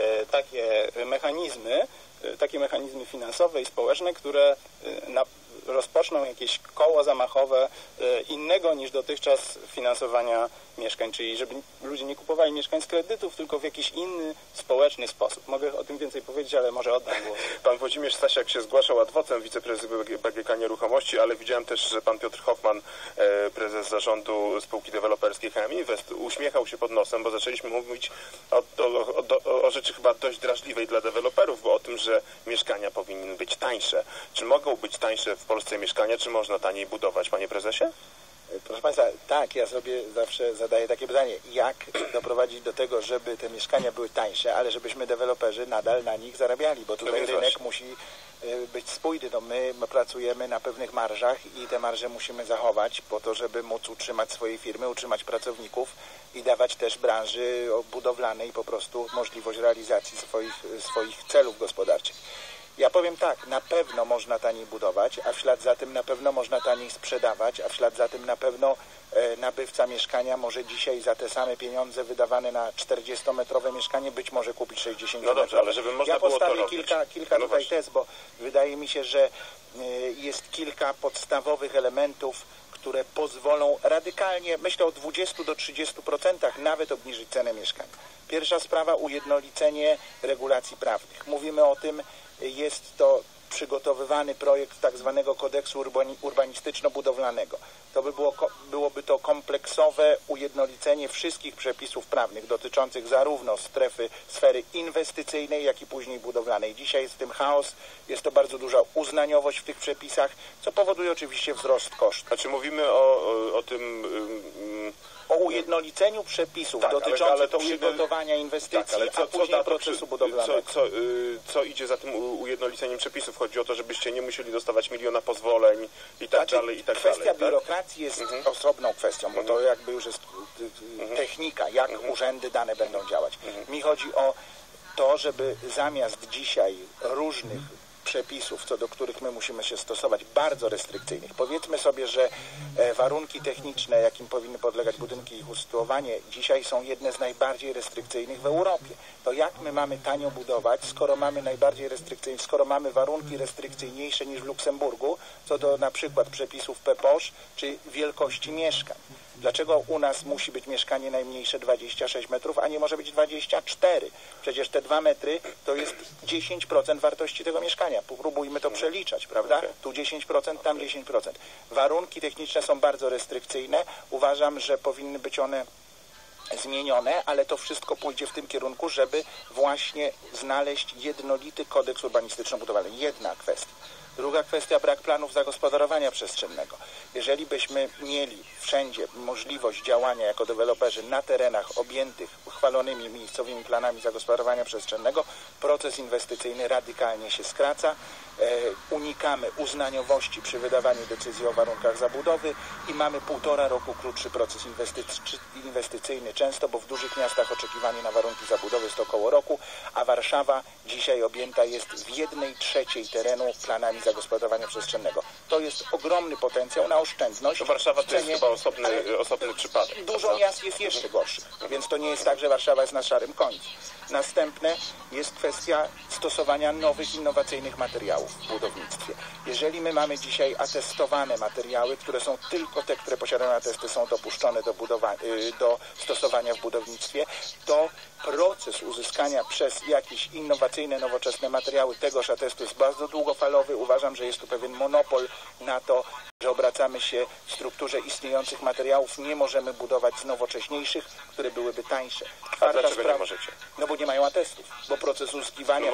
mechanizmy finansowe i społeczne, które rozpoczną jakieś koło zamachowe innego niż dotychczas finansowania mieszkań, czyli żeby ludzie nie kupowali mieszkań z kredytów, tylko w jakiś inny, społeczny sposób. Mogę o tym więcej powiedzieć, ale może oddam głos. Pan Włodzimierz Stasiak się zgłaszał ad vocem, wiceprezes BGK Nieruchomości, ale widziałem też, że pan Piotr Hoffman, prezes zarządu spółki deweloperskiej HM Invest, uśmiechał się pod nosem, bo zaczęliśmy mówić o rzeczy chyba dość drażliwej dla deweloperów, bo o tym, że mieszkania powinny być tańsze. Czy mogą być tańsze w Polsce mieszkania, czy można taniej budować, panie prezesie? Proszę Państwa, tak, ja sobie zawsze zadaję takie pytanie, jak doprowadzić do tego, żeby te mieszkania były tańsze, ale żebyśmy deweloperzy nadal na nich zarabiali, bo tutaj rynek musi być spójny. No my pracujemy na pewnych marżach i te marże musimy zachować po to, żeby móc utrzymać swoje firmy, utrzymać pracowników i dawać też branży budowlanej po prostu możliwość realizacji swoich celów gospodarczych. Ja powiem tak, na pewno można taniej budować, a w ślad za tym na pewno można taniej sprzedawać, a w ślad za tym na pewno nabywca mieszkania może dzisiaj za te same pieniądze wydawane na 40-metrowe mieszkanie być może kupić 60-metrowe. No dobrze, ale żeby można było to robić. Ja postawię kilka tutaj tez, bo wydaje mi się, że jest kilka podstawowych elementów, które pozwolą radykalnie, myślę o 20 do 30% nawet obniżyć cenę mieszkań. Pierwsza sprawa, ujednolicenie regulacji prawnych. Mówimy o tym, jest to przygotowywany projekt tak zwanego kodeksu urbanistyczno-budowlanego. To byłoby to kompleksowe ujednolicenie wszystkich przepisów prawnych dotyczących zarówno sfery inwestycyjnej, jak i później budowlanej. Dzisiaj jest w tym chaos, jest to bardzo duża uznaniowość w tych przepisach, co powoduje oczywiście wzrost kosztów. Znaczy mówimy o tym... O ujednoliceniu przepisów dotyczących przygotowania inwestycji, a później procesu budowlanego. Co idzie za tym ujednoliceniem przepisów? Chodzi o to, żebyście nie musieli dostawać miliona pozwoleń i tak dalej, i tak dalej. Kwestia biurokracji jest osobną kwestią, bo to jakby już jest technika, jak urzędy dane będą działać. Mi chodzi o to, żeby zamiast dzisiaj różnych przepisów, co do których my musimy się stosować, bardzo restrykcyjnych. Powiedzmy sobie, że warunki techniczne, jakim powinny podlegać budynki i ich usytuowanie, dzisiaj są jedne z najbardziej restrykcyjnych w Europie. To jak my mamy tanio budować, skoro mamy najbardziej restrykcyjne, skoro mamy warunki restrykcyjniejsze niż w Luksemburgu, co do na przykład przepisów PPOŚ czy wielkości mieszkań. Dlaczego u nas musi być mieszkanie najmniejsze 26 metrów, a nie może być 24? Przecież te 2 metry to jest 10% wartości tego mieszkania. Popróbujmy to przeliczać, prawda? Tu 10%, tam 10%. Warunki techniczne są bardzo restrykcyjne. Uważam, że powinny być one zmienione, ale to wszystko pójdzie w tym kierunku, żeby właśnie znaleźć jednolity kodeks urbanistyczno-budowlany. Jedna kwestia. Druga kwestia, brak planów zagospodarowania przestrzennego. Jeżeli byśmy mieli wszędzie możliwość działania jako deweloperzy na terenach objętych uchwalonymi miejscowymi planami zagospodarowania przestrzennego, proces inwestycyjny radykalnie się skraca, unikamy uznaniowości przy wydawaniu decyzji o warunkach zabudowy i mamy 1,5 roku krótszy proces inwestycyjny często, bo w dużych miastach oczekiwanie na warunki zabudowy jest około roku, a Warszawa dzisiaj objęta jest w 1/3 terenu planami zagospodarowania przestrzennego. To jest ogromny potencjał na oszczędność. To Warszawa to jest chyba osobny przypadek. Dużo miast jest jeszcze gorszych, więc to nie jest tak, że Warszawa jest na szarym końcu. Następne jest kwestia stosowania nowych, innowacyjnych materiałów w budownictwie. Jeżeli my mamy dzisiaj atestowane materiały, które są tylko te, które posiadają atesty, są dopuszczone do stosowania w budownictwie, to proces uzyskania przez jakieś innowacyjne, nowoczesne materiały tegoż atestu jest bardzo długofalowy. Uważam, że jest tu pewien monopol na to, że obracamy się w strukturze istniejących materiałów. Nie możemy budować z nowocześniejszych, które byłyby tańsze. A dlaczego nie możecie? No bo nie mają atestów, bo proces uzyskiwania...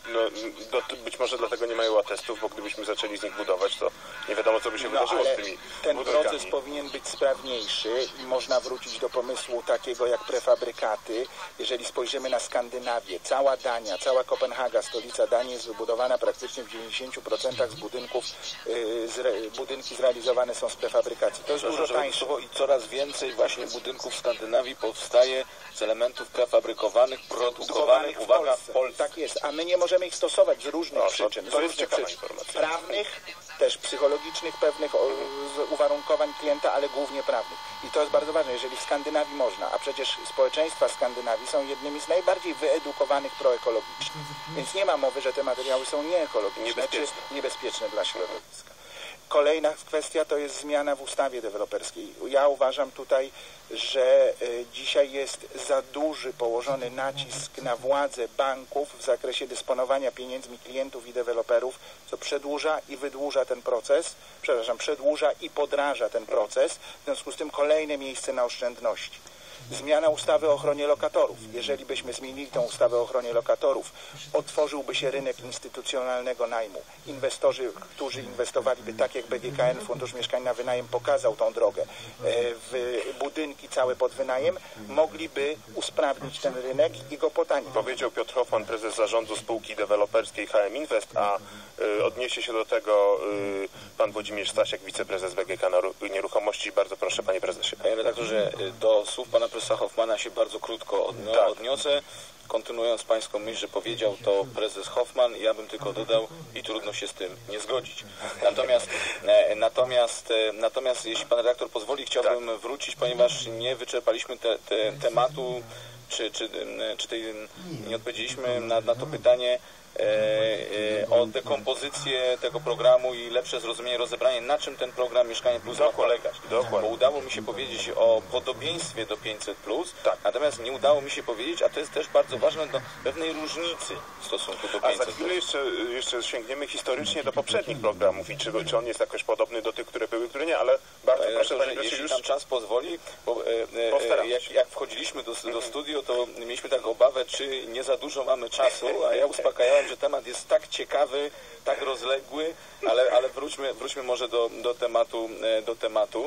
Być może dlatego nie mają atestów, bo gdybyśmy zaczęli z nich budować, to nie wiadomo, co by się wydarzyło z tymi ten budynkami. proces powinien być sprawniejszy i można wrócić do pomysłu takiego jak prefabrykaty. Jeżeli spojrzymy na Skandynawię, cała Dania, cała Kopenhaga, stolica Danii, jest wybudowana praktycznie w 90% z budynków, budynki zrealizowane są z prefabrykacji. To jest dużo tańsze. I coraz więcej właśnie budynków w Skandynawii powstaje z elementów prefabrykowanych, produkowanych, uwaga, w Polsce. Tak jest, a my nie możemy ich stosować z różnych przyczyn. To jest ciekawa informacja. Prawnych, też psychologicznych, pewnych uwarunkowań klienta, ale głównie prawnych. I to jest bardzo ważne, jeżeli w Skandynawii można, a przecież społeczeństwa Skandynawii są jednymi z najbardziej wyedukowanych proekologicznych. Więc nie ma mowy, że te materiały są nieekologiczne czy niebezpieczne dla środowiska. Kolejna kwestia to jest zmiana w ustawie deweloperskiej. Ja uważam tutaj, że dzisiaj jest za duży położony nacisk na władzę banków w zakresie dysponowania pieniędzmi klientów i deweloperów, co przedłuża i wydłuża ten proces, przedłuża i podraża ten proces, w związku z tym kolejne miejsce na oszczędności. Zmiana ustawy o ochronie lokatorów. Jeżeli byśmy zmienili tę ustawę o ochronie lokatorów, otworzyłby się rynek instytucjonalnego najmu. Inwestorzy, którzy inwestowaliby tak jak BGKN, Fundusz Mieszkań na Wynajem pokazał tą drogę, w budynki całe pod wynajem, mogliby usprawnić ten rynek i go potanić. Powiedział Piotr Hoffman, prezes zarządu spółki deweloperskiej HM Invest, a odniesie się do tego pan Włodzimierz Stasiak, wiceprezes BGK Nieruchomości. Bardzo proszę, panie prezesie. Panie redaktorze, do słów pana profesora Hoffmana się bardzo krótko odniosę. Kontynuując pańską myśl, że powiedział to prezes Hoffman, ja bym tylko dodał i trudno się z tym nie zgodzić. Natomiast jeśli pan redaktor pozwoli, chciałbym wrócić, ponieważ nie wyczerpaliśmy tematu, czy nie odpowiedzieliśmy na to pytanie, o dekompozycję tego programu i lepsze zrozumienie, rozebranie, na czym ten program Mieszkanie Plus ma polegać. Bo udało mi się powiedzieć o podobieństwie do 500+, natomiast nie udało mi się powiedzieć, a to jest też bardzo ważne, do pewnej różnicy w stosunku do 500+. A za chwilę jeszcze sięgniemy historycznie do poprzednich programów i czy on jest jakoś podobny do tych, które były, które nie, ale bardzo proszę, jeśli nam czas pozwoli, bo jak wchodziliśmy do studio, to mieliśmy taką obawę, czy nie za dużo mamy czasu, a ja uspokajałem, że temat jest tak ciekawy, tak rozległy, ale wróćmy może do tematu.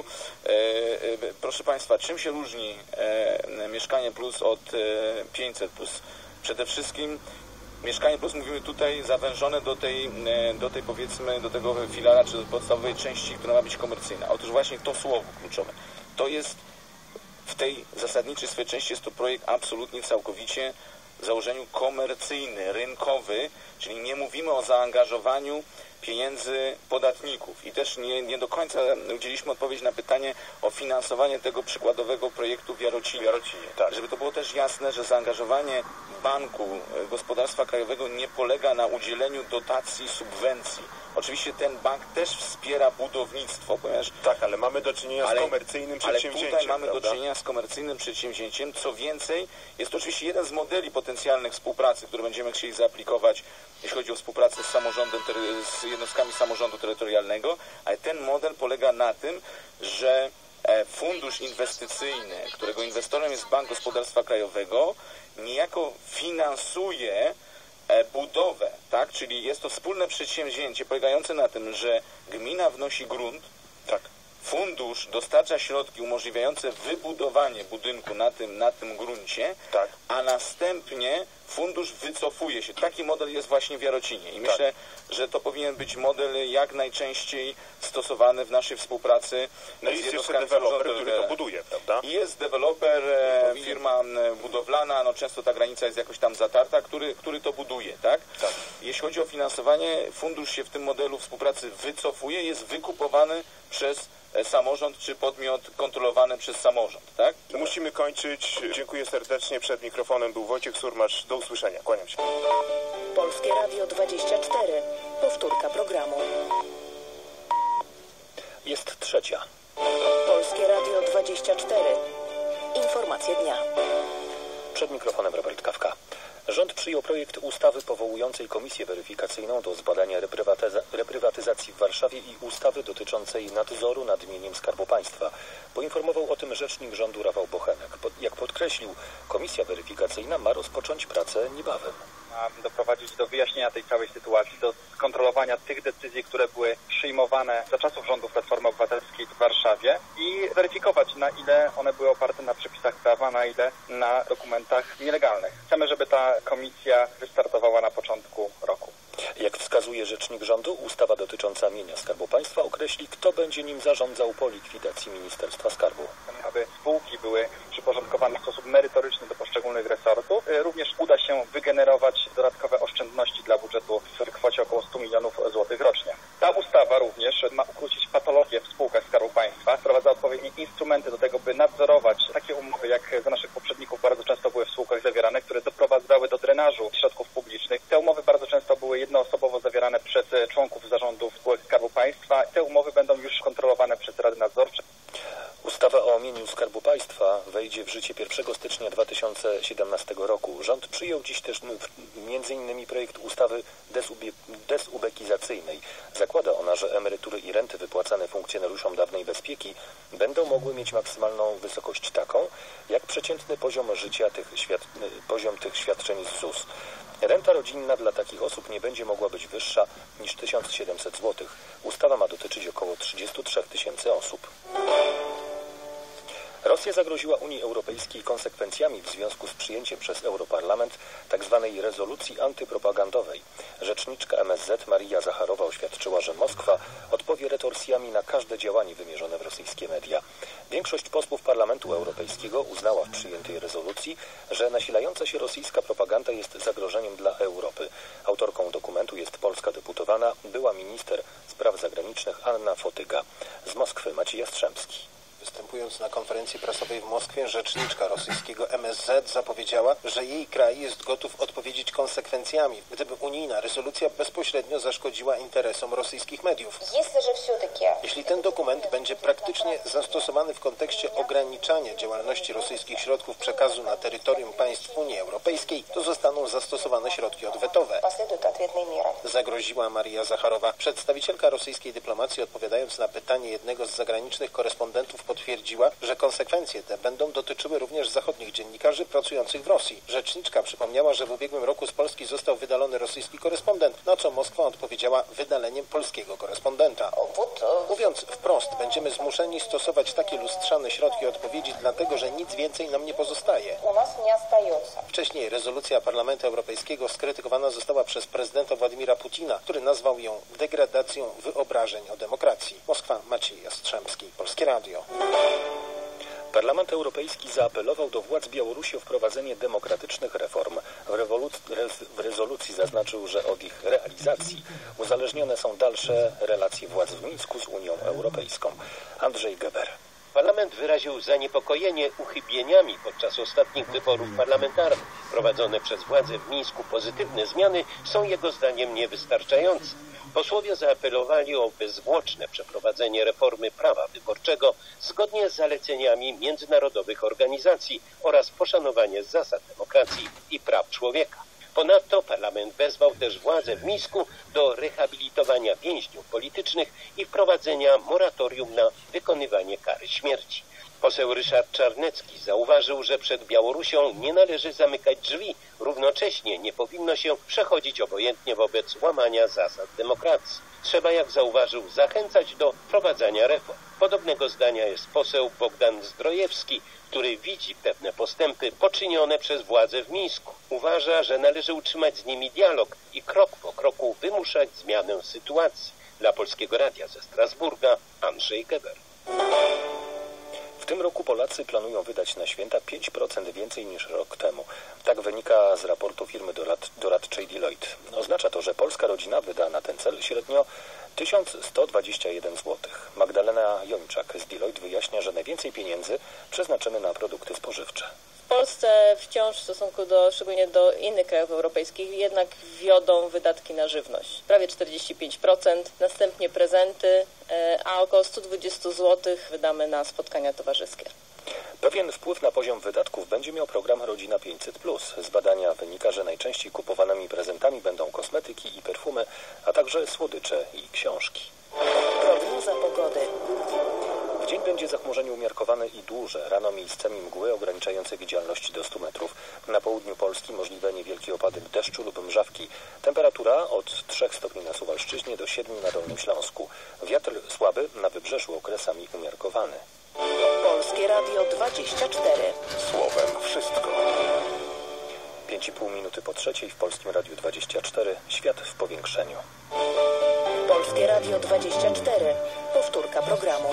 Proszę Państwa, czym się różni Mieszkanie Plus od 500+? Przede wszystkim Mieszkanie Plus, mówimy tutaj, zawężone do tej powiedzmy, do tego filara, czy do podstawowej części, która ma być komercyjna. Otóż właśnie to słowo kluczowe. To jest w tej zasadniczej swojej części jest to projekt absolutnie, całkowicie w założeniu komercyjny, rynkowy, czyli nie mówimy o zaangażowaniu pieniędzy podatników i też nie do końca udzieliliśmy odpowiedzi na pytanie o finansowanie tego przykładowego projektu w Jarocinie. Tak. Żeby to było też jasne, że zaangażowanie Banku Gospodarstwa Krajowego nie polega na udzieleniu dotacji, subwencji. Oczywiście ten bank też wspiera budownictwo, ponieważ... Tak, ale mamy do czynienia z komercyjnym przedsięwzięciem. Ale tutaj mamy do czynienia z komercyjnym przedsięwzięciem. Co więcej, jest to oczywiście jeden z modeli potencjalnych współpracy, które będziemy chcieli zaaplikować, jeśli chodzi o współpracę z samorządem, z jednostkami samorządu terytorialnego, ale ten model polega na tym, że fundusz inwestycyjny, którego inwestorem jest Bank Gospodarstwa Krajowego, niejako finansuje budowę, tak? Czyli jest to wspólne przedsięwzięcie polegające na tym, że gmina wnosi grunt, tak. Fundusz dostarcza środki umożliwiające wybudowanie budynku na tym gruncie, tak. A następnie fundusz wycofuje się. Taki model jest właśnie w Jarocinie i myślę, że to powinien być model jak najczęściej stosowany w naszej współpracy. No jest jeszcze deweloper, który to buduje, prawda? Jest deweloper, firma budowlana, no często ta granica jest jakoś tam zatarta, który to buduje, tak? Tak. Jeśli chodzi o finansowanie, fundusz się w tym modelu współpracy wycofuje, jest wykupowany przez samorząd czy podmiot kontrolowany przez samorząd, tak? Musimy kończyć. Dziękuję serdecznie. Przed mikrofonem był Wojciech Surmacz. Do usłyszenia. Kłaniam się. Polskie Radio 24. Powtórka programu. Jest 3:00. Polskie Radio 24. Informacje dnia. Przed mikrofonem Robert Kawka. Rząd przyjął projekt ustawy powołującej komisję weryfikacyjną do zbadania reprywatyzacji w Warszawie i ustawy dotyczącej nadzoru nad mieniem Skarbu Państwa. Poinformował o tym rzecznik rządu Rafał Bochenek. Jak podkreślił, komisja weryfikacyjna ma rozpocząć pracę niebawem. Ma doprowadzić do wyjaśnienia tej całej sytuacji, do skontrolowania tych decyzji, które były przyjmowane za czasów rządów Platformy Obywatelskiej w Warszawie i weryfikować, na ile one były oparte na przepisach prawa, na ile na dokumentach nielegalnych. Chcemy, żeby ta komisja wystartowała na początku roku. Jak wskazuje rzecznik rządu, ustawa dotycząca mienia Skarbu Państwa określi, kto będzie nim zarządzał po likwidacji Ministerstwa Skarbu. Aby spółki były przyporządkowane w sposób merytoryczny do poszczególnych resortów, również uda się wygenerować dodatkowe oszczędności dla budżetu w kwocie około 100 milionów złotych rocznie. Ta ustawa również ma ukrócić patologię w spółkach Skarbu Państwa, wprowadza odpowiednie instrumenty do tego, by nadzorować takie umowy, jak za naszych poprzedników bardzo często były w spółkach zawierane, które doprowadzały do drenażu środków publicznych. Te umowy bardzo często były jednoosobowo zawierane przez członków zarządów spółek Skarbu Państwa. Te umowy będą już kontrolowane przez Rady Nadzorcze. Ustawa o mieniu Skarbu Państwa wejdzie w życie 1 stycznia 2017 roku. Rząd przyjął dziś też m.in. projekt ustawy dezubekizacyjnej. Zakłada ona, że emerytury i renty wypłacane funkcjonariuszom dawnej bezpieki będą mogły mieć maksymalną wysokość taką, jak przeciętny poziom życia poziom tych świadczeń z ZUS. Renta rodzinna dla takich osób nie będzie mogła być wyższa niż 1700 zł. Ustawa ma dotyczyć około 33 000 osób. Rosja zagroziła Unii Europejskiej konsekwencjami w związku z przyjęciem przez Europarlament tzw. rezolucji antypropagandowej. Rzeczniczka MSZ Maria Zacharowa oświadczyła, że Moskwa odpowie retorsjami na każde działanie wymierzone w rosyjskie media. Większość posłów Parlamentu Europejskiego uznała w przyjętej rezolucji, że nasilająca się rosyjska propaganda jest zagrożeniem dla Europy. Autorką dokumentu jest polska deputowana, była minister spraw zagranicznych Anna Fotyga. Z Moskwy Maciej Jastrzębski. Występując na konferencji prasowej w Moskwie, rzeczniczka rosyjskiego MSZ zapowiedziała, że jej kraj jest gotów odpowiedzieć konsekwencjami, gdyby unijna rezolucja bezpośrednio zaszkodziła interesom rosyjskich mediów. Jeśli ten dokument będzie praktycznie zastosowany w kontekście ograniczania działalności rosyjskich środków przekazu na terytorium państw Unii Europejskiej, to zostaną zastosowane środki odwetowe. Zagroziła Maria Zacharowa. Przedstawicielka rosyjskiej dyplomacji, odpowiadając na pytanie jednego z zagranicznych korespondentów, potwierdziła, że konsekwencje te będą dotyczyły również zachodnich dziennikarzy pracujących w Rosji. Rzeczniczka przypomniała, że w ubiegłym roku z Polski został wydalony rosyjski korespondent, na co Moskwa odpowiedziała wydaleniem polskiego korespondenta. Mówiąc wprost, będziemy zmuszeni stosować takie lustrzane środki odpowiedzi, dlatego że nic więcej nam nie pozostaje. Wcześniej rezolucja Parlamentu Europejskiego skrytykowana została przez prezydenta Władimira Putina, który nazwał ją degradacją wyobrażeń o demokracji. Moskwa, Maciej Jastrzębski, Polskie Radio. Parlament Europejski zaapelował do władz Białorusi o wprowadzenie demokratycznych reform. W rezolucji zaznaczył, że od ich realizacji uzależnione są dalsze relacje władz w Mińsku z Unią Europejską. Andrzej Geber. Parlament wyraził zaniepokojenie uchybieniami podczas ostatnich wyborów parlamentarnych. Prowadzone przez władze w Mińsku pozytywne zmiany są jego zdaniem niewystarczające. Posłowie zaapelowali o bezzwłoczne przeprowadzenie reformy prawa wyborczego zgodnie z zaleceniami międzynarodowych organizacji oraz poszanowanie zasad demokracji i praw człowieka. Ponadto parlament wezwał też władze w Mińsku do rehabilitowania więźniów politycznych i wprowadzenia moratorium na wykonywanie kary śmierci. Poseł Ryszard Czarnecki zauważył, że przed Białorusią nie należy zamykać drzwi, równocześnie nie powinno się przechodzić obojętnie wobec łamania zasad demokracji. Trzeba, jak zauważył, zachęcać do wprowadzania reform. Podobnego zdania jest poseł Bogdan Zdrojewski, który widzi pewne postępy poczynione przez władze w Mińsku. Uważa, że należy utrzymać z nimi dialog i krok po kroku wymuszać zmianę sytuacji. Dla Polskiego Radia ze Strasburga Andrzej Geber. W tym roku Polacy planują wydać na święta 5% więcej niż rok temu. Tak wynika z raportu firmy doradczej Deloitte. Oznacza to, że polska rodzina wyda na ten cel średnio 1121 zł. Magdalena Jończak z Deloitte wyjaśnia, że najwięcej pieniędzy przeznaczymy na produkty spożywcze. W Polsce wciąż w stosunku szczególnie do innych krajów europejskich jednak wiodą wydatki na żywność. Prawie 45%, następnie prezenty, a około 120 zł wydamy na spotkania towarzyskie. Pewien wpływ na poziom wydatków będzie miał program Rodzina 500+. Z badania wynika, że najczęściej kupowanymi prezentami będą kosmetyki i perfumy, a także słodycze i książki. Prognoza pogody. W dzień będzie zachmurzenie umiarkowane i duże. Rano miejscami mgły ograniczające widzialność do 100 metrów. Na południu Polski możliwe niewielkie opady deszczu lub mrzawki. Temperatura od 3 stopni na Suwalszczyźnie do 7 na Dolnym Śląsku. Wiatr słaby, na wybrzeżu okresami umiarkowany. Polskie Radio 24. Słowem wszystko. 5,5 minuty po 3 w Polskim Radiu 24. Świat w powiększeniu. Polskie Radio 24. Powtórka programu.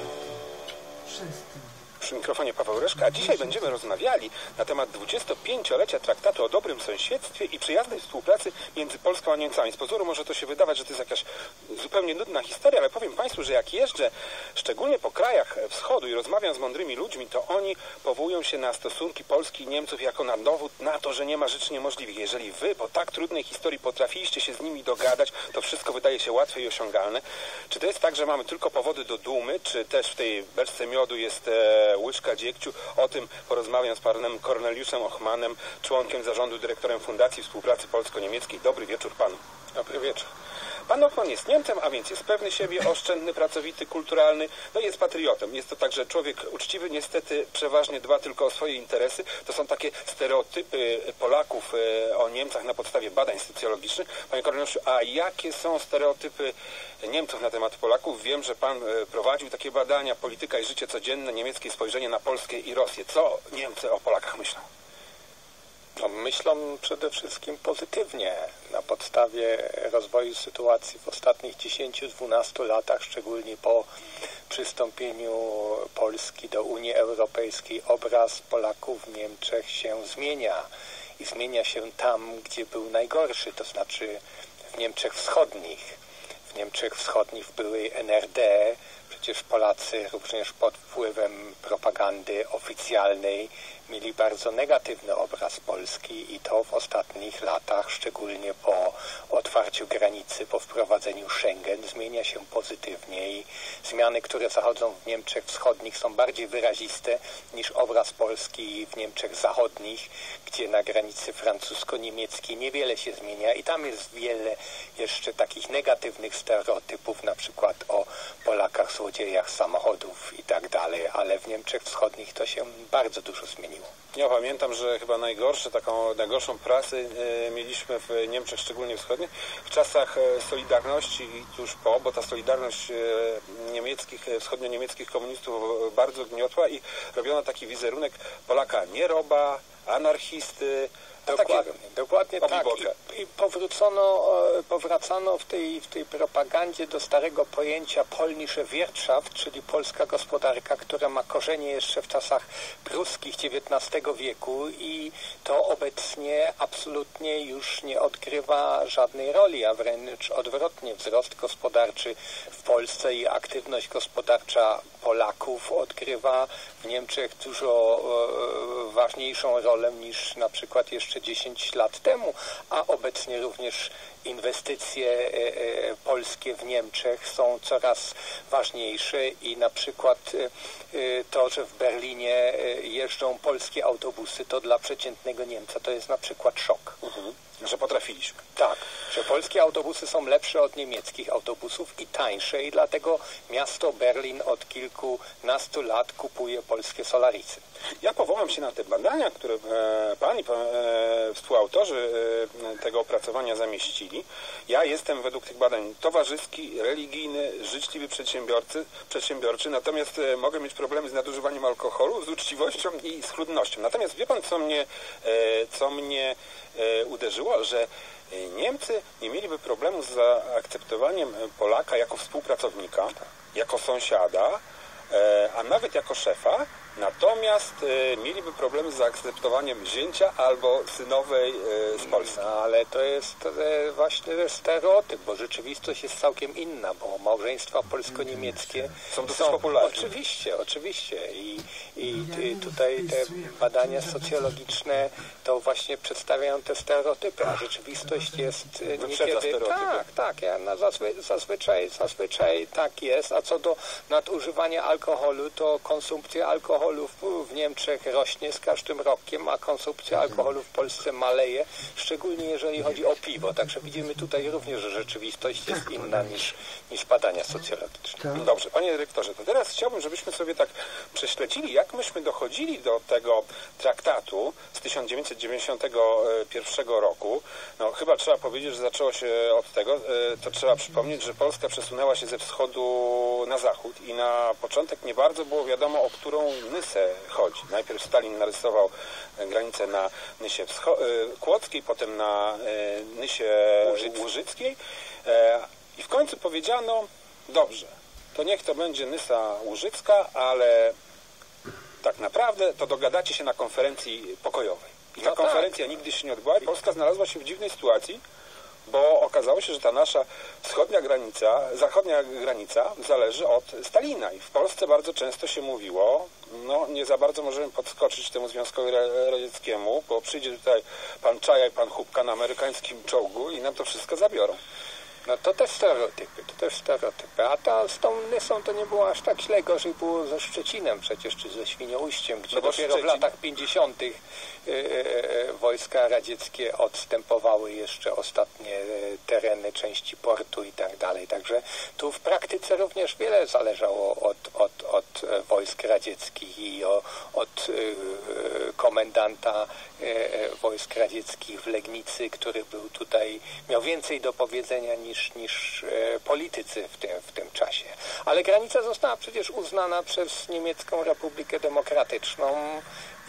Przy mikrofonie Paweł Reszka, a dzisiaj będziemy rozmawiali na temat 25-lecia traktatu o dobrym sąsiedztwie i przyjaznej współpracy między Polską a Niemcami. Z pozoru może to się wydawać, że to jest jakaś zupełnie nudna historia, ale powiem Państwu, że jak jeżdżę szczególnie po krajach wschodu i rozmawiam z mądrymi ludźmi, to oni powołują się na stosunki Polski i Niemców jako na dowód na to, że nie ma rzeczy niemożliwych. Jeżeli wy po tak trudnej historii potrafiliście się z nimi dogadać, to wszystko wydaje się łatwe i osiągalne. Czy to jest tak, że mamy tylko powody do dumy, czy też w tej beczce miodu jest łyżka dziegciu? O tym porozmawiam z panem Korneliuszem Ochmanem, członkiem zarządu, dyrektorem Fundacji Współpracy Polsko-Niemieckiej. Dobry wieczór panu. Dobry wieczór. Pan Ochman jest Niemcem, a więc jest pewny siebie, oszczędny, pracowity, kulturalny, no i jest patriotą. Jest to także człowiek uczciwy, niestety przeważnie dba tylko o swoje interesy. To są takie stereotypy Polaków o Niemcach na podstawie badań socjologicznych. Panie Korneliuszu, a jakie są stereotypy Niemców na temat Polaków? Wiem, że pan prowadził takie badania, polityka i życie codzienne, niemieckie spojrzenie na Polskę i Rosję. Co Niemcy o Polakach myślą? No, myślą przede wszystkim pozytywnie. Na podstawie rozwoju sytuacji w ostatnich 10-12 latach, szczególnie po przystąpieniu Polski do Unii Europejskiej, obraz Polaków w Niemczech się zmienia. I zmienia się tam, gdzie był najgorszy, to znaczy w Niemczech Wschodnich. w Niemczech Wschodnich, w byłej NRD. Przecież Polacy również pod wpływem propagandy oficjalnej mieli bardzo negatywny obraz Polski i to w ostatnich latach, szczególnie po otwarciu granicy, po wprowadzeniu Schengen, zmienia się pozytywnie i zmiany, które zachodzą w Niemczech Wschodnich, są bardziej wyraziste niż obraz Polski w Niemczech Zachodnich, gdzie na granicy francusko-niemieckiej niewiele się zmienia i tam jest wiele jeszcze takich negatywnych stereotypów, na przykład o Polakach, złodziejach samochodów i tak dalej, ale w Niemczech Wschodnich to się bardzo dużo zmieniło. Ja pamiętam, że chyba najgorszą prasę mieliśmy w Niemczech, szczególnie wschodnich, w czasach Solidarności i tuż po, bo ta Solidarność wschodnio-niemieckich komunistów bardzo gniotła i robiono taki wizerunek Polaka nieroba, anarchisty. Dokładnie tak. I powracano w tej propagandzie do starego pojęcia Polnische Wirtschaft, czyli polska gospodarka, która ma korzenie jeszcze w czasach pruskich XIX wieku i to obecnie absolutnie już nie odgrywa żadnej roli, a wręcz odwrotnie. Wzrost gospodarczy w Polsce i aktywność gospodarcza Polaków odgrywa w Niemczech dużo ważniejszą rolę niż na przykład jeszcze 10 lat temu, a obecnie również inwestycje polskie w Niemczech są coraz ważniejsze i na przykład to, że w Berlinie jeżdżą polskie autobusy, to dla przeciętnego Niemca to jest na przykład szok. Że potrafiliśmy. Tak, że polskie autobusy są lepsze od niemieckich autobusów i tańsze i dlatego miasto Berlin od kilkunastu lat kupuje polskie Solarisy. Ja powołam się na te badania, które pan i współautorzy tego opracowania zamieścili. Ja jestem według tych badań towarzyski, religijny, życzliwy przedsiębiorczy, natomiast mogę mieć problemy z nadużywaniem alkoholu, z uczciwością i z chludnością. Natomiast wie pan, co mnie uderzyło, że Niemcy nie mieliby problemu z zaakceptowaniem Polaka jako współpracownika, jako sąsiada, a nawet jako szefa, natomiast mieliby problemy z zaakceptowaniem zięcia albo synowej z Polski. No, ale to jest właśnie stereotyp, bo rzeczywistość jest całkiem inna, bo małżeństwa polsko-niemieckie są dosyć popularne. Oczywiście. I tutaj te badania socjologiczne to właśnie przedstawiają te stereotypy, a rzeczywistość jest niekiedy... Tak, zazwyczaj tak jest, a co do nadużywania alkoholu, to konsumpcja alkoholu w Niemczech rośnie z każdym rokiem, a konsumpcja alkoholu w Polsce maleje, szczególnie jeżeli chodzi o piwo. Także widzimy tutaj również, że rzeczywistość jest inna niż badania socjologiczne. Dobrze, panie dyrektorze, to teraz chciałbym, żebyśmy sobie tak prześledzili, jak myśmy dochodzili do tego traktatu z 1991 roku. No, chyba trzeba powiedzieć, że zaczęło się od tego, to trzeba przypomnieć, że Polska przesunęła się ze wschodu na zachód i na początek nie bardzo było wiadomo, o którą Nysę chodzi. Najpierw Stalin narysował granicę na Nysie Kłodzkiej, potem na Nysie Łużyckiej i w końcu powiedziano, dobrze, to niech to będzie Nysa Łużycka, ale tak naprawdę to dogadacie się na konferencji pokojowej. I ta konferencja nigdy się nie odbyła i Polska znalazła się w dziwnej sytuacji, bo okazało się, że ta nasza zachodnia granica zależy od Stalina i w Polsce bardzo często się mówiło, no nie za bardzo możemy podskoczyć temu Związkowi Radzieckiemu, bo przyjdzie tutaj pan Czaja i pan Chubka na amerykańskim czołgu i nam to wszystko zabiorą. No to też stereotypy. A z tą Nysą to nie było aż tak źle, gorzej było ze Szczecinem przecież, czy ze Świnoujściem, gdzie dopiero w latach 50. wojska radzieckie odstępowały jeszcze ostatnie tereny, części portu i tak dalej. Także tu w praktyce również wiele zależało od wojsk radzieckich i od komendanta wojsk radzieckich w Legnicy, który był tutaj, miał więcej do powiedzenia niż politycy w tym czasie. Ale granica została przecież uznana przez Niemiecką Republikę Demokratyczną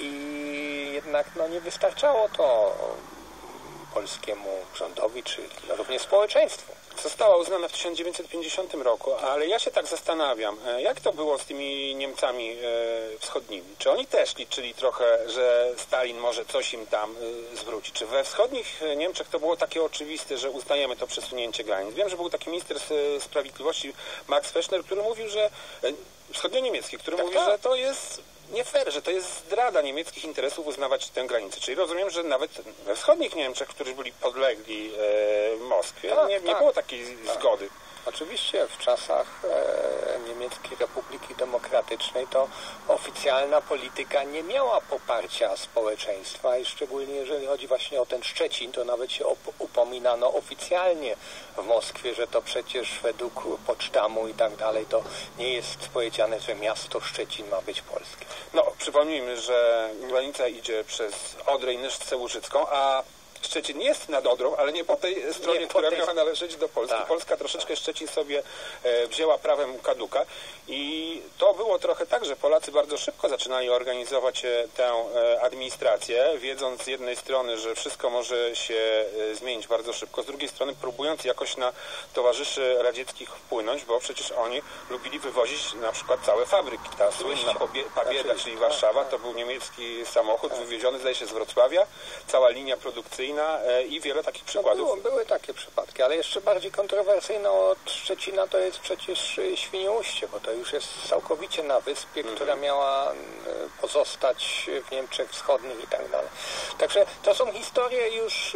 i jednak nie wystarczało to polskiemu rządowi, czy również społeczeństwu. została uznana w 1950 roku, ale ja się tak zastanawiam, jak to było z tymi Niemcami wschodnimi? Czy oni też liczyli trochę, że Stalin może coś im tam zwróci? Czy we wschodnich Niemczech to było takie oczywiste, że uznajemy to przesunięcie granic? Wiem, że był taki minister sprawiedliwości Max Fechner, który mówił, że wschodnio-niemiecki, który mówił, że to jest nie fair, że to jest zdrada niemieckich interesów uznawać tę granicę. Czyli rozumiem, że nawet we wschodnich Niemczech, którzy byli podlegli Moskwie, nie było takiej zgody. Oczywiście w czasach Niemieckiej Republiki Demokratycznej to oficjalna polityka nie miała poparcia społeczeństwa i szczególnie jeżeli chodzi właśnie o ten Szczecin, to nawet się upominano oficjalnie w Moskwie, że to przecież według Poczdamу i tak dalej to nie jest powiedziane, że miasto Szczecin ma być polskie. No, przypomnijmy, że granica idzie przez Odrę i Nyszcę Łużycką, a Szczecin jest nad Odrą, ale nie po tej stronie, która miała należeć do Polski. Tak. Polska troszeczkę Szczecin sobie wzięła prawem kaduka i to było trochę tak, że Polacy bardzo szybko zaczynali organizować tę administrację, wiedząc z jednej strony, że wszystko może się zmienić bardzo szybko, z drugiej strony próbując jakoś na towarzyszy radzieckich wpłynąć, bo przecież oni lubili wywozić na przykład całe fabryki. Ta słynna Pabieda, czyli Warszawa, to był niemiecki samochód wywieziony, zdaje się, z Wrocławia, cała linia produkcyjna i wiele takich przykładów. No były takie przypadki, ale jeszcze bardziej kontrowersyjne od Szczecina to jest przecież Świnoujście, bo to już jest całkowicie na wyspie, która miała pozostać w Niemczech Wschodnich i tak dalej. Także to są historie już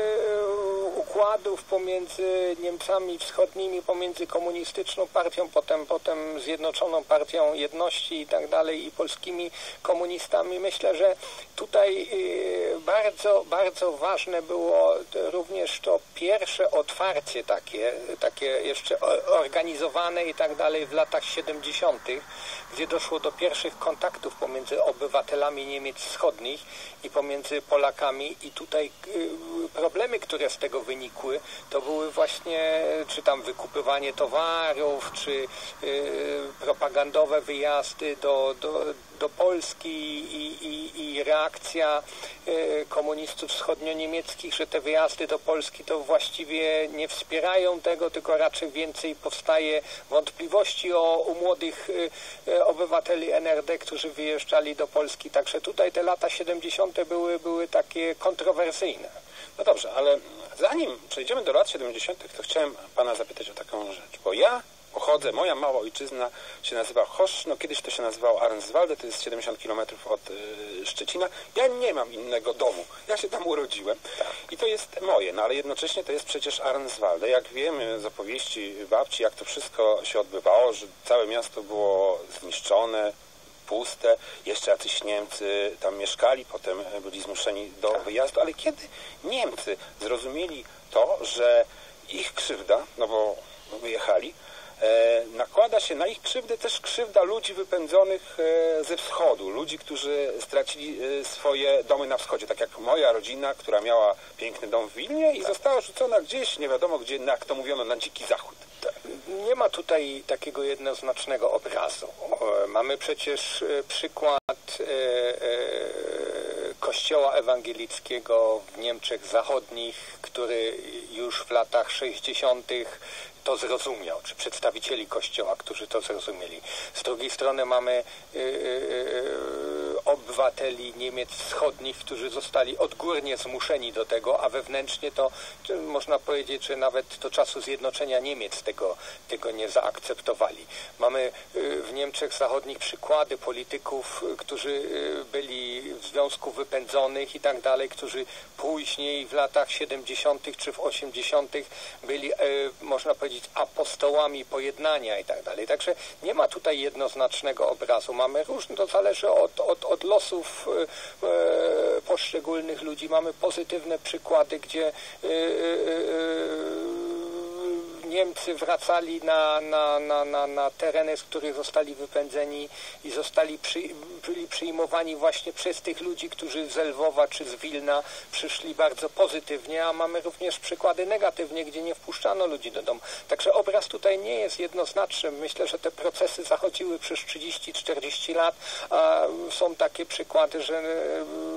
układów pomiędzy Niemcami Wschodnimi, pomiędzy komunistyczną partią, potem Zjednoczoną Partią Jedności i tak dalej i polskimi komunistami. Myślę, że tutaj bardzo, bardzo ważne było również to pierwsze otwarcie takie jeszcze organizowane i tak dalej w latach 70., gdzie doszło do pierwszych kontaktów pomiędzy obywatelami Niemiec Wschodnich i pomiędzy Polakami i tutaj problemy, które z tego wynikły, to były właśnie czy tam wykupywanie towarów, czy propagandowe wyjazdy do Polski i reakcja komunistów wschodnio-niemieckich, że te wyjazdy do Polski to właściwie nie wspierają tego, tylko raczej więcej powstaje wątpliwości u młodych obywateli NRD, którzy wyjeżdżali do Polski. Także tutaj te lata 70. były takie kontrowersyjne. No dobrze, ale zanim przejdziemy do lat 70., to chciałem pana zapytać o taką rzecz, bo ja pochodzę, moja mała ojczyzna się nazywa Chosz, no kiedyś to się nazywało Arnswalde, to jest 70 km od Szczecina. Ja nie mam innego domu, ja się tam urodziłem i to jest moje, no ale jednocześnie to jest przecież Arnswalde. Jak wiemy z opowieści babci, jak to wszystko się odbywało, że całe miasto było zniszczone, puste, jeszcze jacyś Niemcy tam mieszkali, potem byli zmuszeni do wyjazdu, ale kiedy Niemcy zrozumieli to, że ich krzywda, no bo wyjechali, nakłada się na ich krzywdę też krzywda ludzi wypędzonych ze wschodu, ludzi, którzy stracili swoje domy na wschodzie, tak jak moja rodzina, która miała piękny dom w Wilnie i została rzucona gdzieś, nie wiadomo gdzie, jak to mówiono, na dziki zachód. Nie ma tutaj takiego jednoznacznego obrazu. Mamy przecież przykład Kościoła ewangelickiego w Niemczech Zachodnich, który już w latach 60. to zrozumiał, czy przedstawicieli Kościoła, którzy to zrozumieli. Z drugiej strony mamy obywateli Niemiec Wschodnich, którzy zostali odgórnie zmuszeni do tego, a wewnętrznie to można powiedzieć, że nawet do czasu zjednoczenia Niemiec tego nie zaakceptowali. Mamy w Niemczech Zachodnich przykłady polityków, którzy byli w związku wypędzonych i tak dalej, którzy później w latach 70. czy w 80. byli, można powiedzieć, apostołami pojednania i tak dalej. Także nie ma tutaj jednoznacznego obrazu. Mamy różne, to zależy od losów poszczególnych ludzi. Mamy pozytywne przykłady, gdzie Niemcy wracali na tereny, z których zostali wypędzeni i byli przyjmowani właśnie przez tych ludzi, którzy z Lwowa czy z Wilna przyszli bardzo pozytywnie, a mamy również przykłady negatywnie, gdzie nie wpuszczano ludzi do domu. Także obraz tutaj nie jest jednoznaczny. Myślę, że te procesy zachodziły przez 30-40 lat, a są takie przykłady, że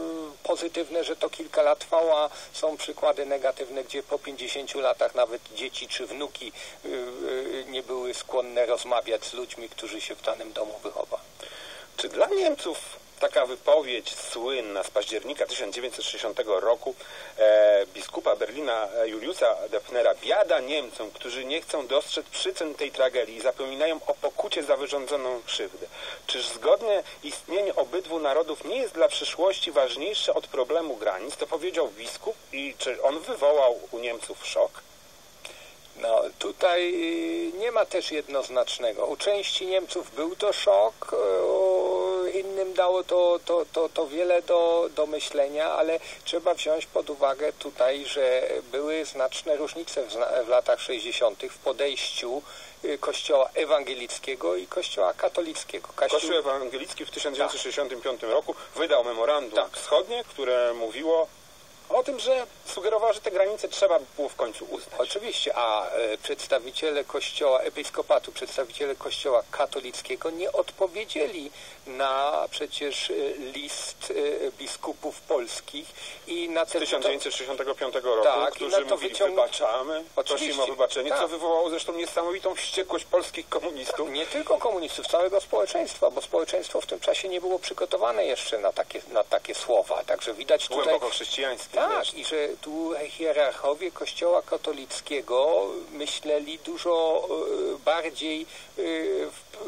pozytywne, że to kilka lat trwało, a są przykłady negatywne, gdzie po 50 latach nawet dzieci czy wnuki nie były skłonne rozmawiać z ludźmi, którzy się w danym domu wychowali. Czy dla Niemców taka wypowiedź słynna z października 1960 roku biskupa Berlina Juliusa Döpfnera, biada Niemcom, którzy nie chcą dostrzec przyczyn tej tragedii i zapominają o pokucie za wyrządzoną krzywdę. Czyż zgodnie istnienie obydwu narodów nie jest dla przyszłości ważniejsze od problemu granic? To powiedział biskup i czy on wywołał u Niemców szok? No tutaj nie ma też jednoznacznego. U części Niemców był to szok, innym dało to wiele do myślenia, ale trzeba wziąć pod uwagę tutaj, że były znaczne różnice w latach 60. w podejściu Kościoła ewangelickiego i Kościoła katolickiego. Kościół ewangelicki w 1965 roku wydał memorandum wschodnie, które mówiło o tym, że sugerowało, że te granice trzeba było w końcu uznać. Oczywiście, a przedstawiciele Kościoła Episkopatu, przedstawiciele Kościoła katolickiego nie odpowiedzieli na przecież list biskupów polskich i na z 1965 roku, którzy mówili, wybaczamy, prosimy o wybaczenie, co wywołało zresztą niesamowitą wściekłość polskich komunistów. Nie tylko komunistów, całego społeczeństwa, bo społeczeństwo w tym czasie nie było przygotowane jeszcze na takie słowa, także widać tutaj... Głęboko chrześcijańskie. Tak, i że tu hierarchowie Kościoła katolickiego myśleli dużo bardziej